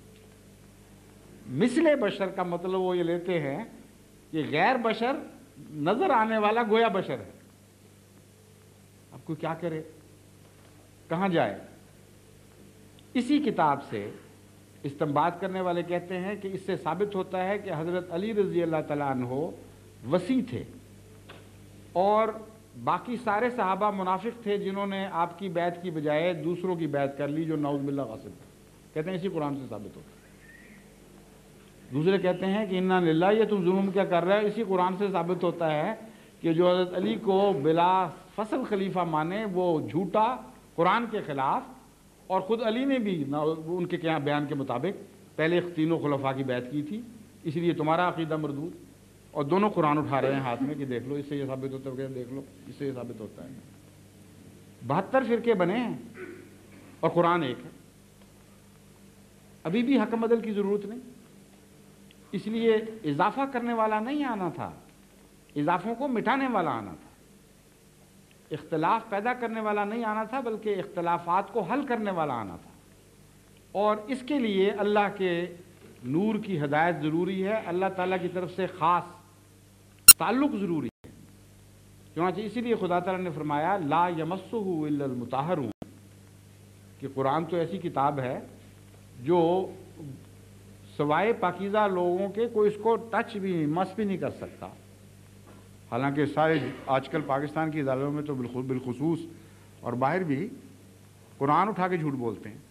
मिसले बशर का मतलब वो ये लेते हैं कि गैर बशर नजर आने वाला गोया बशर है। अब कोई क्या करे, कहाँ जाए। इसी किताब से इस्तेमाल करने वाले कहते हैं कि इससे साबित होता है कि हज़रत अली रज़ी अल्लाह तआला अन्हो वसी थे और बाकी सारे सहाबा मुनाफिक थे जिन्होंने आपकी बैत की बजाय दूसरों की बैत कर ली, जो नऊज़ बिल्लाह गासिब। कहते हैं इसी कुरान से साबित होता है। दूसरे कहते हैं कि इन्ना लिल्लाह, ये तुम जुल्म क्या कर रहे हो, इसी कुरान से साबित होता है कि जो हज़रत अली को बिला फसल खलीफा माने वो झूठा, कुरान के ख़िलाफ़, اور خود علی نے بھی ان کے کیا بیان کے مطابق پہلے تینوں خلفاء کی بیعت کی تھی، اس لیے تمہارا عقیدہ مردود، اور دونوں قرآن اٹھا رہے ہیں ہاتھ میں کہ دیکھ لو اس سے یہ ثابت ہوتا ہے، دیکھ لو اس سے یہ ثابت ہوتا ہے۔ 72 فرقے بنے ہیں اور قرآن ایک ہے۔ ابھی بھی حکم عدل کی ضرورت نہیں، اس لیے اضافہ کرنے والا نہیں آنا تھا، اضافوں کو مٹانے والا آنا تھا، اختلاف پیدا کرنے والا نہیں آنا تھا، بلکہ اختلافات کو حل کرنے والا آنا تھا۔ اور اس کے لیے اللہ کے نور کی ہدایت ضروری ہے، اللہ تعالیٰ کی طرف سے خاص تعلق ضروری ہے۔ چنانچہ اسی لیے خدا تعالیٰ نے فرمایا لا یمسہ الا المطہرون، کہ قرآن تو ایسی کتاب ہے جو سوائے پاکیزہ لوگوں کے کوئی اس کو ٹچ بھی مس بھی نہیں کر سکتا۔ حالانکہ سارے آج کل پاکستان کی عدالتوں میں تو بالخصوص اور باہر بھی قرآن اٹھا کے جھوٹ بولتے ہیں۔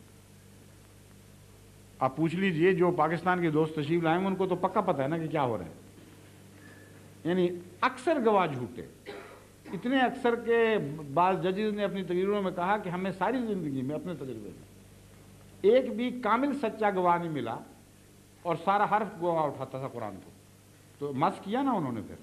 آپ پوچھ لیجئے جو پاکستان کے دوست تشریف لائیں گے ان کو تو پکا پتہ ہے نا کہ کیا ہو رہا ہے، یعنی اکثر گواہ جھوٹے، اتنے اکثر کے بعض ججز نے اپنی تقریروں میں کہا کہ ہمیں ساری زندگی میں اپنے تجربے میں ایک بھی کامل سچا گواہ نہیں ملا، اور سارا حرف گواہ اٹھاتا تھا قرآن کو، تو مس کیا نا انہوں نے، پھر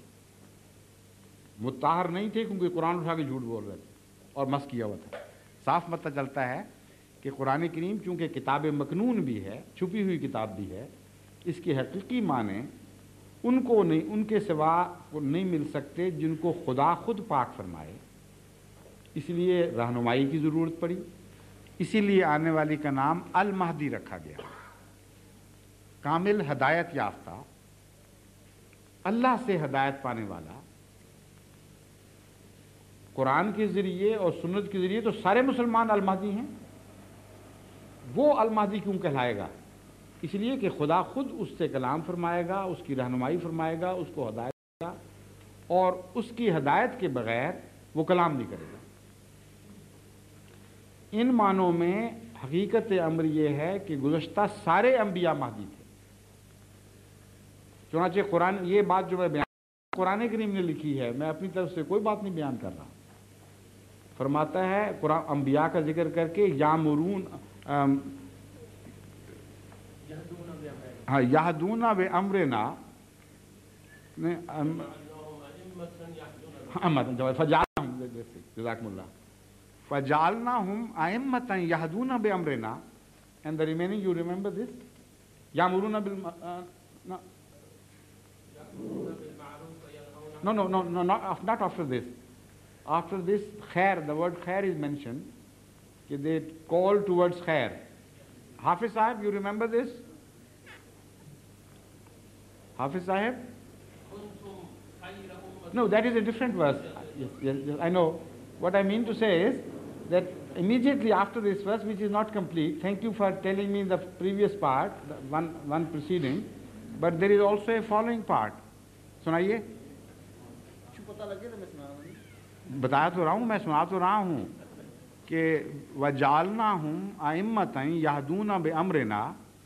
مطہر نہیں تھے کیونکہ قرآن اٹھا کے جھوٹ بول رہے تھے اور مس کیا ہوا تھا۔ صاف پتہ چلتا ہے کہ قرآن کریم چونکہ کتاب مکنون بھی ہے، چھپی ہوئی کتاب بھی ہے، اس کے حقیقی معنی ان کو نہیں، ان کے سوا کو نہیں مل سکتے جن کو خدا خود پاک فرمائے، اس لیے رہنمائی کی ضرورت پڑی، اسی لیے آنے والی کا نام المہدی رکھا گیا، کامل ہدایت یافتہ، اللہ سے ہدایت پانے والا۔ قرآن کے ذریعے اور سنت کے ذریعے تو سارے مسلمان المہدی ہیں، وہ المہدی کیوں کہلائے گا؟ اس لیے کہ خدا خود اس سے کلام فرمائے گا، اس کی رہنمائی فرمائے گا، اس کو ہدایت دے گا، اور اس کی ہدایت کے بغیر وہ کلام نہیں کرے گا۔ ان معنوں میں حقیقت امر یہ ہے کہ گزشتہ سارے انبیاء مہدی تھے۔ چنانچہ قرآن، یہ بات جو میں بیان قرآن کریم نے لکھی ہے، میں اپنی طرف سے کوئی بات نہیں بیان کر رہا، فرماتا ہے قرآن انبیاء کا ذکر کر کے یامرون یہدون بامرنا، جزاکم اللہ، فجعلناہم ائمۃ یہدون بامرنا، and the remaining you remember this یامرون No, not after this. After this, khair, the word khair is mentioned, that they call towards khair. Hafiz Sahib, you remember this? Hafiz Sahib? No, that is a different verse. Yes, I know. What I mean to say is that immediately after this verse, which is not complete, thank you for telling me the previous part, the one preceding, but there is also a following part. سنائیے، بتایا تو رہا ہوں، میں سنا تو رہا ہوں کہ وَجَعَلْنَاهُمْ أَئِمَّةً يَهْدُونَ بِأَمْرِنَا،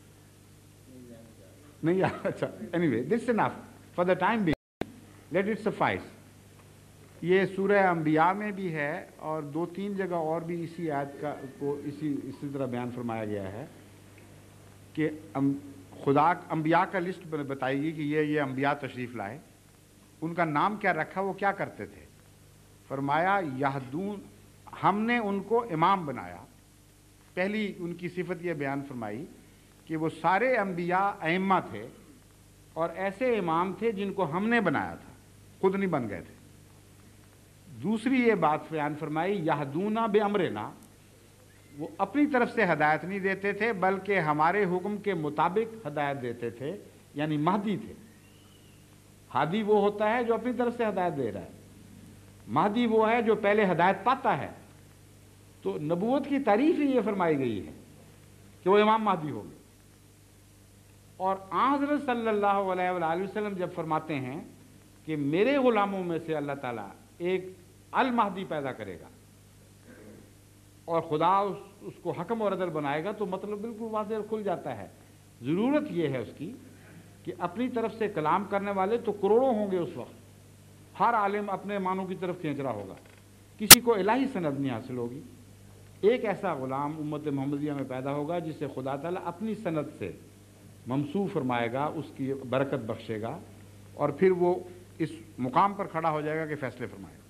نہیں، اچھا، anyway, this is enough for the time being, let it suffice۔ یہ سورہ انبیاء میں بھی ہے اور 2-3 جگہ اور بھی اسی آیت کا کو اسی طرح بیان فرمایا گیا ہے کہ خدا انبیاء کا لسٹ بتائی گئی کہ یہ انبیاء تشریف لائے، ان کا نام کیا رکھا، وہ کیا کرتے تھے؟ فرمایا یہدون، ہم نے ان کو امام بنایا۔ پہلی ان کی صفت یہ بیان فرمائی کہ وہ سارے انبیاء ائمہ تھے اور ایسے امام تھے جن کو ہم نے بنایا تھا، خود نہیں بن گئے تھے۔ دوسری یہ بات بیان فرمائی یہدون بامرنا، وہ اپنی طرف سے ہدایت نہیں دیتے تھے بلکہ ہمارے حکم کے مطابق ہدایت دیتے تھے، یعنی مہدی تھے۔ ہادی وہ ہوتا ہے جو اپنی طرف سے ہدایت دے رہا ہے، مہدی وہ ہے جو پہلے ہدایت پاتا ہے۔ تو نبوت کی تعریف ہی یہ فرمائی گئی ہے کہ وہ امام مہدی ہوں گے۔ اور حضرت صلی اللہ علیہ وآلہ وسلم جب فرماتے ہیں کہ میرے غلاموں میں سے اللہ تعالیٰ ایک المہدی پیدا کرے گا اور خدا اس کو حکم اور عدل بنائے گا، تو مطلب بالکل واضح کھل جاتا ہے۔ ضرورت یہ ہے اس کی کہ اپنی طرف سے کلام کرنے والے تو کروڑوں ہوں گے اس وقت، ہر عالم اپنے معنوں کی طرف کھینچ رہا ہوگا، کسی کو الہی سند نہیں حاصل ہوگی، ایک ایسا غلام امت محمدیہ میں پیدا ہوگا جسے خدا تعالیٰ اپنی سند سے ممسوح فرمائے گا، اس کی برکت بخشے گا، اور پھر وہ اس مقام پر کھڑا ہو جائے گا کہ فیصلے فرمائے گا۔